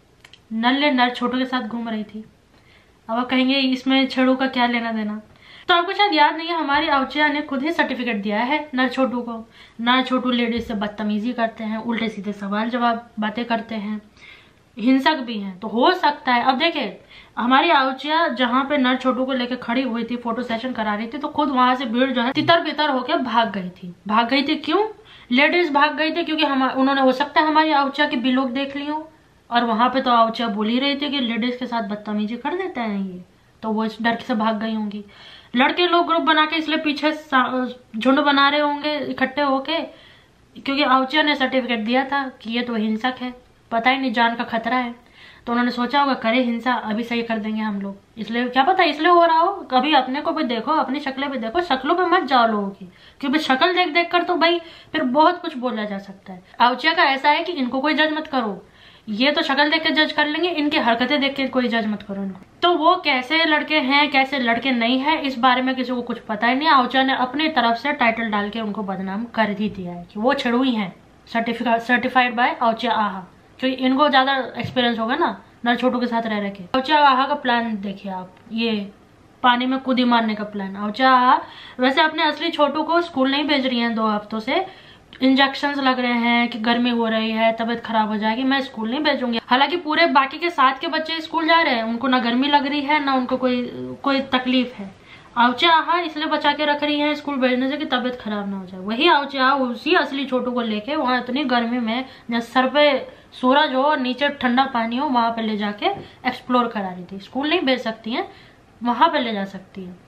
नल्ले नर छोटू के साथ घूम रही थी। अब कहेंगे इसमें छेड़ू का क्या लेना देना। तो आपको शायद याद नहीं है, हमारी अवच्या ने खुद ही सर्टिफिकेट दिया है नर छोटू को। नर छोटू लेडीज से बदतमीजी करते हैं, उल्टे सीधे सवाल जवाब बातें करते हैं, हिंसक भी हैं। तो हो सकता है, अब देखिए हमारी अवच्या जहाँ पे नर छोटू को लेकर खड़ी हुई थी, फोटो सेशन करा रही थी, तो खुद वहां से भीड़ जो है तितर बितर होकर भाग गई थी। भाग गई थी क्यों? लेडीज भाग गई थी क्योंकि हम उन्होंने हो सकता है हमारी अवच्या के बिलोग देख ली हो, और वहां पे तो अवच्या बोल ही रही थी कि लेडीज के साथ बदतमीजी कर देते हैं ये, तो वो इस डर से भाग गई होंगी। लड़के लोग ग्रुप बना के इसलिए पीछे झुंड बना रहे होंगे इकट्ठे होके, क्योंकि अवच्या ने सर्टिफिकेट दिया था कि ये तो हिंसक है, पता ही नहीं जान का खतरा है, तो उन्होंने सोचा होगा करे हिंसा अभी सही कर देंगे हम लोग, इसलिए क्या पता इसलिए हो रहा हो। कभी अपने को भी देखो, अपनी शक्लें भी देखो, शक्लों पे मत जाओ लोगों की, क्योंकि शक्ल देख देख कर तो भाई फिर बहुत कुछ बोला जा सकता है। अवच्या का ऐसा है कि इनको कोई जज मत करो, ये तो शक्ल देख के जज कर लेंगे, इनकी हरकतें देख के कोई जज मत करो इनको। तो वो कैसे लड़के हैं कैसे लड़के नहीं है इस बारे में किसी को कुछ पता ही नहीं। अवच्या ने अपनी तरफ से टाइटल डाल के उनको बदनाम कर ही दिया है कि वो छेड़ुई हैं, सर्टिफाइड बाय अवच्या आहा, क्योंकि इनको ज्यादा एक्सपीरियंस होगा ना नर छोटू के साथ रह रखे। अवच्या आहा का प्लान देखिए आप, ये पानी में कूदी मारने का प्लान। अवच्या आहा वैसे अपने असली छोटू को स्कूल नहीं भेज रही है, दो हफ्तों से इंजेक्शंस लग रहे हैं कि गर्मी हो रही है, तबीयत खराब हो जाएगी, मैं स्कूल नहीं भेजूंगी। हालांकि पूरे बाकी के साथ के बच्चे स्कूल जा रहे हैं, उनको ना गर्मी लग रही है ना उनको कोई कोई तकलीफ है। अवच्या आहा इसलिए बचा के रख रही है स्कूल भेजने से कि तबीयत खराब ना हो जाए। वही अवच्या आहा उसी असली छोटू को लेके वहां इतनी गर्मी में जहाँ सर पे सूरज हो और नीचे ठंडा पानी हो, वहां पे ले जाके एक्सप्लोर करा रही थी। स्कूल नहीं भेज सकती है, वहां पे ले जा सकती है।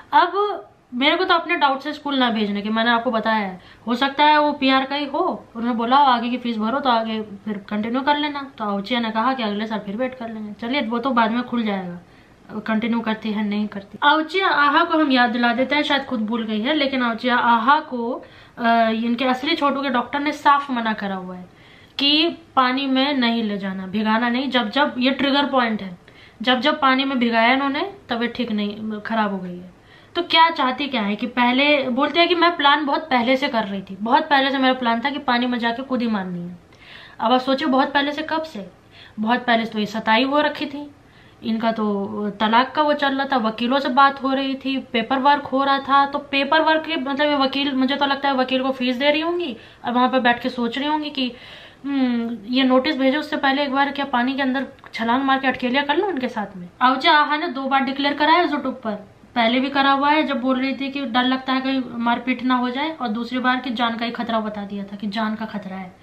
अब मेरे को तो अपने डाउट से स्कूल ना भेजने के, मैंने आपको बताया है, हो सकता है वो पीआर का ही हो, उन्होंने बोला हो आगे की फीस भरो तो आगे फिर कंटिन्यू कर लेना, तो अवच्या ने कहा कि अगले साल फिर वेट कर लेंगे। चलिए वो तो बाद में खुल जाएगा कंटिन्यू करती है नहीं करती। अवच्या आहा को हम याद दिला देते हैं, शायद खुद भूल गई है, लेकिन अवच्या आहा को आ, इनके असली छोटू के डॉक्टर ने साफ मना करा हुआ है कि पानी में नहीं ले जाना, भिगाना नहीं। जब जब ये ट्रिगर पॉइंट है, जब जब पानी में भिगाया इन्होंने तब ये ठीक नहीं, खराब हो गई है। तो क्या चाहती क्या है कि पहले बोलते हैं कि मैं प्लान बहुत पहले से कर रही थी, बहुत पहले से मेरा प्लान था कि पानी में जाके खुद ही मारनी है। अब आप सोचो बहुत पहले से, कब से? बहुत पहले से तो ये सताई हो रखी थी, इनका तो तलाक का वो चल रहा था, वकीलों से बात हो रही थी, पेपर वर्क हो रहा था। तो पेपर वर्क के मतलब ये वकील, मुझे तो लगता है वकील को फीस दे रही होंगी और वहां पर बैठ के सोच रही होंगी कि हम्म ये नोटिस भेजो, उससे पहले एक बार क्या पानी के अंदर छलांग मार के अटकेलिया कर लो उनके साथ में। आवचा आहा ने दो बार डिक्लेयर करा है यूट्यूब पर, पहले भी करा हुआ है जब बोल रही थी कि डर लगता है कहीं मारपीट ना हो जाए, और दूसरी बार कि जान का ही खतरा बता दिया था कि जान का खतरा है।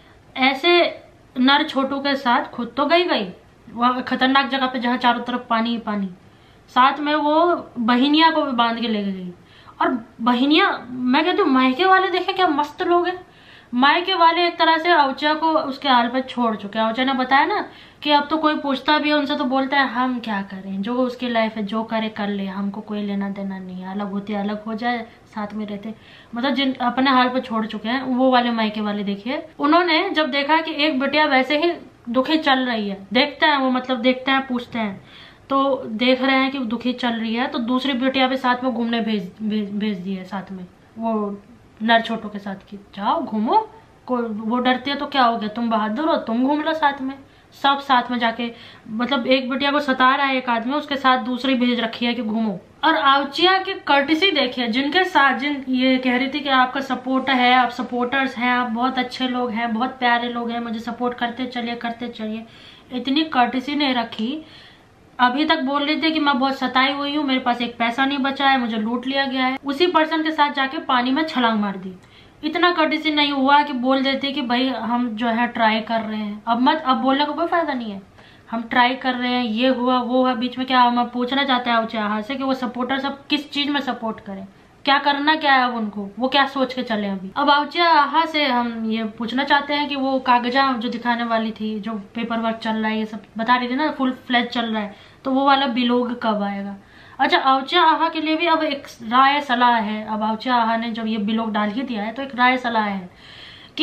ऐसे नर छोटू के साथ खुद तो गई गई वह खतरनाक जगह पे जहाँ चारों तरफ पानी ही पानी, साथ में वो बहिनिया को भी बांध के ले गई। और बहिनिया, मैं कहती हूँ मायके वाले देखे क्या मस्त लोग हैं। मायके वाले एक तरह से आवचा को उसके हाल पर छोड़ चुके हैं। आवचा ने बताया ना कि अब तो कोई पूछता भी है उनसे तो बोलता है हम क्या करें, जो उसकी लाइफ है जो करे कर ले, हमको कोई लेना देना नहीं है, अलग होते अलग हो जाए, साथ में रहते। मतलब जिन अपने हाल पर छोड़ चुके हैं वो वाले मायके वाले देखिए, उन्होंने जब देखा कि एक बिटिया वैसे ही दुखी चल रही है, देखते हैं वो, मतलब देखते हैं पूछते हैं तो देख रहे हैं कि दुखी चल रही है, तो दूसरी बिटिया भी साथ में घूमने भेज भेज भेज दी है, साथ में वो नर छोटों के साथ की जाओ घूमो, को वो डरती है तो क्या हो गया, तुम बहादुर हो, तुम घूम लो साथ में। सब साथ में जाके, मतलब एक बिटिया को सता रहा है एक आदमी, उसके साथ दूसरी भेज रखी है कि घूमो। और आवचिया की कर्टिसी देखिए, जिनके साथ जिन ये कह रही थी कि आपका सपोर्ट है, आप सपोर्टर्स हैं, आप बहुत अच्छे लोग हैं, बहुत प्यारे लोग हैं, मुझे सपोर्ट करते चलिए करते चलिए, इतनी कर्टिसी नहीं रखी। अभी तक बोल रही थी कि मैं बहुत सताई हुई हूँ, मेरे पास एक पैसा नहीं बचा है, मुझे लूट लिया गया है, उसी पर्सन के साथ जाके पानी में छलांग मार दी। इतना कर्टिसी नहीं हुआ कि बोल देते कि भाई हम जो है ट्राई कर रहे हैं, अब मत, अब बोलने का कोई फायदा नहीं है, हम ट्राई कर रहे हैं, ये हुआ वो हुआ, बीच में क्या हम पूछना चाहते हैं आवचा से कि वो सपोर्टर सब किस चीज में सपोर्ट करें, क्या करना क्या है अब उनको, वो क्या सोच के चले अभी। अब आवचा से हम ये पूछना चाहते हैं कि वो कागजा जो दिखाने वाली थी, जो पेपर वर्क चल रहा है, ये सब बता रही थी ना, फुल फ्लैज चल रहा है, तो वो वाला बिलोग कब आएगा। अच्छा, आवचा आहा के लिए भी अब एक राय सलाह है। अब आवचा आहा ने जब ये बिलोग डाल ही दिया है तो एक राय सलाह है कि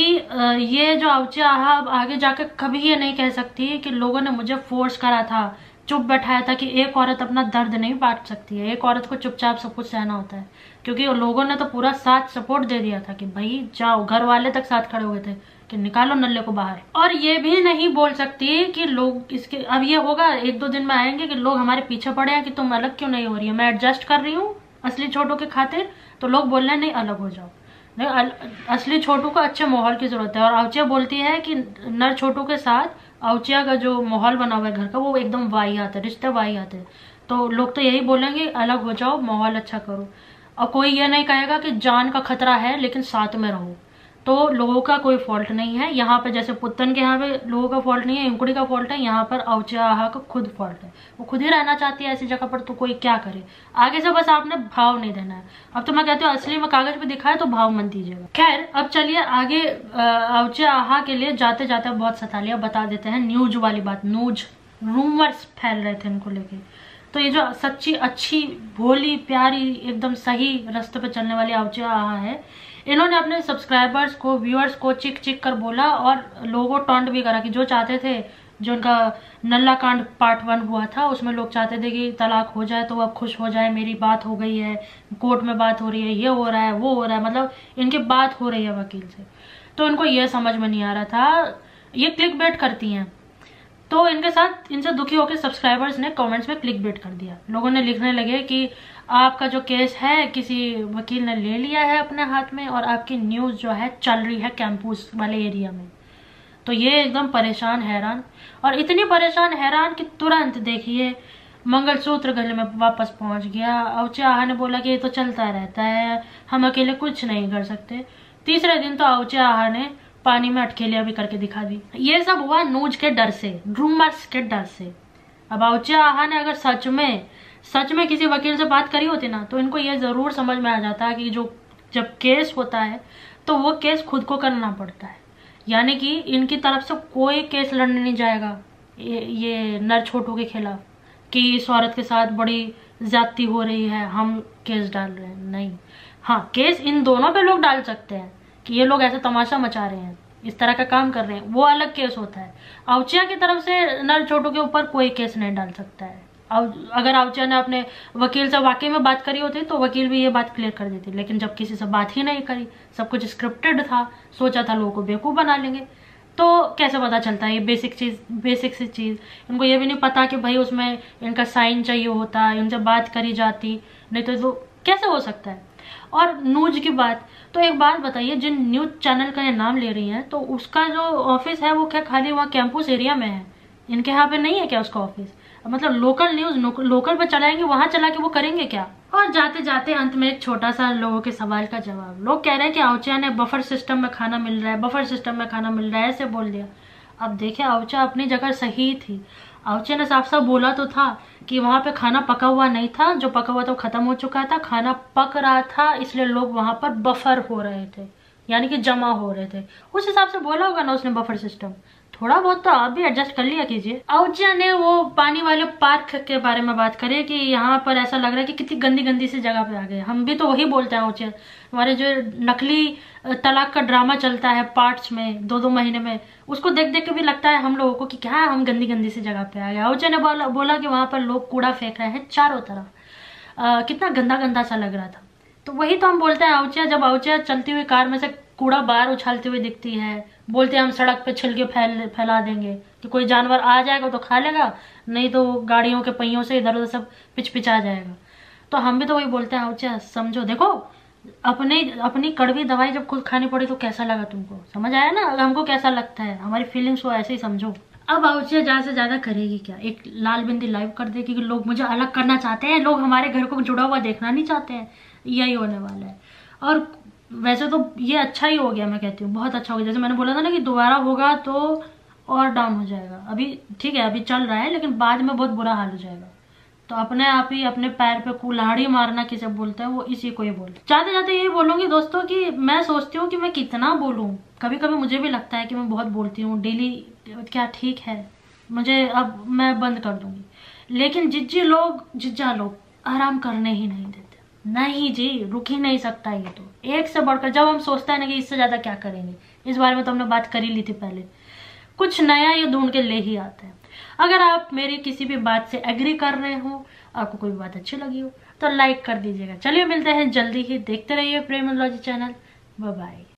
ये जो आवचा आहा अब आगे जाकर कभी ये नहीं कह सकती कि लोगों ने मुझे फोर्स करा था, चुप बैठाया था, कि एक औरत अपना दर्द नहीं बांट सकती है, एक औरत को चुपचाप सब कुछ सहना होता है, क्योंकि लोगों ने तो पूरा साथ सपोर्ट दे दिया था कि भाई जाओ, घर वाले तक साथ खड़े हुए थे कि निकालो नल्ले को बाहर। और ये भी नहीं बोल सकती कि लोग इसके, अब ये होगा एक दो दिन में आएंगे कि लोग हमारे पीछे पड़े हैं कि तुम अलग क्यों नहीं हो रही है, मैं एडजस्ट कर रही हूँ असली छोटू के खातिर, तो लोग बोल रहे हैं नहीं अलग हो जाओ, नहीं असली छोटू को अच्छे माहौल की जरूरत है। और आवचिया बोलती है कि नर छोटू के साथ आवचिया का जो माहौल बना हुआ है घर का, वो एकदम वाहियात है, रिश्ते वाहियात है, तो लोग तो यही बोलेंगे अलग हो जाओ, माहौल अच्छा करो। और कोई ये नहीं कहेगा कि जान का खतरा है लेकिन साथ में रहो, तो लोगों का कोई फॉल्ट नहीं है यहाँ पे। जैसे पुत्तन के यहाँ पे लोगों का फॉल्ट नहीं है, इंकुड़ी का फॉल्ट है, यहाँ पर आवचा आहा का खुद फॉल्ट है, वो खुद ही रहना चाहती है ऐसी जगह पर, तो कोई क्या करे। आगे से बस आपने भाव नहीं देना है। अब तो मैं कहती हूँ असली में कागज पे दिखाए तो भाव मत दीजिएगा। खैर अब चलिए आगे, आवचा आहा के लिए जाते जाते बहुत सता लिया, बता देते हैं न्यूज वाली बात। न्यूज रूमर्स फैल रहे थे इनको लेके, तो ये जो सच्ची अच्छी भोली प्यारी एकदम सही रास्ते पे चलने वाली आवचा आहा है, इन्होंने अपने सब्सक्राइबर्स को, व्यूअर्स को चिक चिक कर बोला और लोगों को टॉन्ट भी करा कि जो चाहते थे, जो उनका नल्ला कांड पार्ट वन हुआ था उसमें लोग चाहते थे कि तलाक हो जाए तो अब खुश हो जाए, मेरी बात हो गई है, कोर्ट में बात हो रही है, ये हो रहा है वो हो रहा है, मतलब इनकी बात हो रही है वकील से, तो इनको ये समझ में नहीं आ रहा था। ये क्लिक बेट करती हैं, तो इनके साथ इनसे दुखी होकर सब्सक्राइबर्स ने कमेंट्स में क्लिक बेट कर दिया। लोगों ने लिखने लगे कि आपका जो केस है किसी वकील ने ले लिया है अपने हाथ में और आपकी न्यूज जो है चल रही है कैंपस वाले एरिया में। तो ये एकदम परेशान हैरान, और इतनी परेशान हैरान कि तुरंत देखिए मंगलसूत्र गले में वापस पहुंच गया। आवचा आहा ने बोला कि ये तो चलता रहता है, हम अकेले कुछ नहीं कर सकते। तीसरे दिन तो आवचा आहा ने पानी में अटकेलिया भी करके दिखा दी। ये सब हुआ न्यूज के डर से, रूमर्स के डर से। अब आवचा आहा ने अगर सच में सच में किसी वकील से बात करी होती ना, तो इनको ये जरूर समझ में आ जाता है कि जो जब केस होता है तो वो केस खुद को करना पड़ता है, यानी कि इनकी तरफ से कोई केस लड़ने नहीं जाएगा ये, ये नर छोटू के खिलाफ कि इस औरत के साथ बड़ी ज्यादती हो रही है, हम केस डाल रहे हैं। नहीं, हाँ केस इन दोनों पे लोग डाल सकते हैं कि ये लोग ऐसे तमाशा मचा रहे हैं, इस तरह का काम कर रहे हैं, वो अलग केस होता है। आउचिया की तरफ से नर छोटू के ऊपर कोई केस नहीं डाल सकता है। अगर आउचिया ने अपने वकील से वाकई में बात करी होती तो वकील भी ये बात क्लियर कर देती, लेकिन जब किसी से बात ही नहीं करी, सब कुछ स्क्रिप्टेड था, सोचा था लोगों को बेवकूफ़ बना लेंगे, तो कैसे पता चलता है ये बेसिक चीज़, बेसिक सी चीज़। इनको ये भी नहीं पता कि भाई उसमें इनका साइन चाहिए होता, इनसे बात करी जाती, नहीं तो, तो कैसे हो सकता है। और न्यूज की बात, तो एक बात बताइए, जिन न्यूज चैनल का ये नाम ले रही हैं, तो उसका जो ऑफिस है वो क्या खाली वहाँ कैंपस एरिया में है? इनके यहाँ पे नहीं है क्या उसका ऑफिस? मतलब लोकल न्यूज लोकल पे चलाएंगे, वहां चला के वो करेंगे क्या? और जाते जाते अंत में एक छोटा सा लोगों के सवाल का जवाब। लोग कह रहे हैं कि आउचिया ने बफर सिस्टम में खाना मिल रहा है, बफर सिस्टम में खाना मिल रहा है, ऐसे बोल दिया। अब देखिए, आउचिया अपनी जगह सही थी। आउचिया ने साफ साफ बोला तो था कि वहां पे खाना पका हुआ नहीं था, जो पका हुआ था खत्म हो चुका था, खाना पक रहा था, इसलिए लोग वहां पर बफर हो रहे थे, यानी कि जमा हो रहे थे। उस हिसाब से बोला होगा ना उसने बफर सिस्टम। थोड़ा बहुत तो आप भी एडजस्ट कर लिया कीजिए। आउचिया ने वो पानी वाले पार्क के बारे में बात करी कि यहाँ पर ऐसा लग रहा है कि कितनी गंदी गंदी सी जगह पे आ गए। हम भी तो वही बोलते हैं आउचिया, हमारे जो नकली तलाक का ड्रामा चलता है पार्ट्स में दो दो महीने में, उसको देख देख के भी लगता है हम लोगों को कि क्या हम गंदी गंदी सी जगह पे आ गए। आउचिया ने बोला बोला कि वहां पर लोग कूड़ा फेंक रहे हैं चारों तरफ, आ, कितना गंदा गंदा सा लग रहा था। तो वही तो हम बोलते हैं आउचिया, जब आउचिया चलती हुई कार में से कूड़ा बाहर उछालती हुई दिखती है, बोलते हैं हम सड़क पे छिलके फैल फैला देंगे कि कोई जानवर आ जाएगा तो खा लेगा, नहीं तो गाड़ियों के पहियों से इधर उधर सब पिच पिचा जाएगा। तो हम भी तो वही बोलते हैं आउचिया, समझो, देखो अपने अपनी कड़वी दवाई जब खुद खानी पड़ी तो कैसा लगा तुमको, समझ आया ना? हमको कैसा लगता है, हमारी फीलिंग्स को ऐसे ही समझो। अब आउचिया ज्यादा से ज्यादा करेगी क्या? एक लाल बिंदी लाइव कर देगी कि लोग मुझे अलग करना चाहते हैं, लोग हमारे घर को जुड़ा हुआ देखना नहीं चाहते हैं, यही होने वाला है। और वैसे तो ये अच्छा ही हो गया, मैं कहती हूँ बहुत अच्छा हो गया। जैसे मैंने बोला था ना कि दोबारा होगा तो और डाउन हो जाएगा। अभी ठीक है, अभी चल रहा है, लेकिन बाद में बहुत बुरा हाल हो जाएगा। तो अपने आप ही अपने पैर पे कुल्हाड़ी मारना किसे बोलते हैं, वो इसी को ही बोलते। जाते जाते यही बोलूंगी दोस्तों कि मैं सोचती हूँ कि मैं कितना बोलूँ, कभी कभी मुझे भी लगता है कि मैं बहुत बोलती हूँ डेली, क्या ठीक है, मुझे अब मैं बंद कर दूंगी। लेकिन जिज्जी लोग जिज्जा लोग आराम करने ही नहीं देते। नहीं जी, रुक ही नहीं सकता ये तो, एक से बढ़कर। जब हम सोचते हैं ना कि इससे ज्यादा क्या करेंगे, इस बारे में तो हमने बात कर ही ली थी पहले, कुछ नया ये ढूंढ के ले ही आता है। अगर आप मेरी किसी भी बात से एग्री कर रहे हो, आपको कोई बात अच्छी लगी हो, तो लाइक कर दीजिएगा। चलिए मिलते हैं जल्दी ही, देखते रहिए प्रेमोलॉजी चैनल। Bye bye.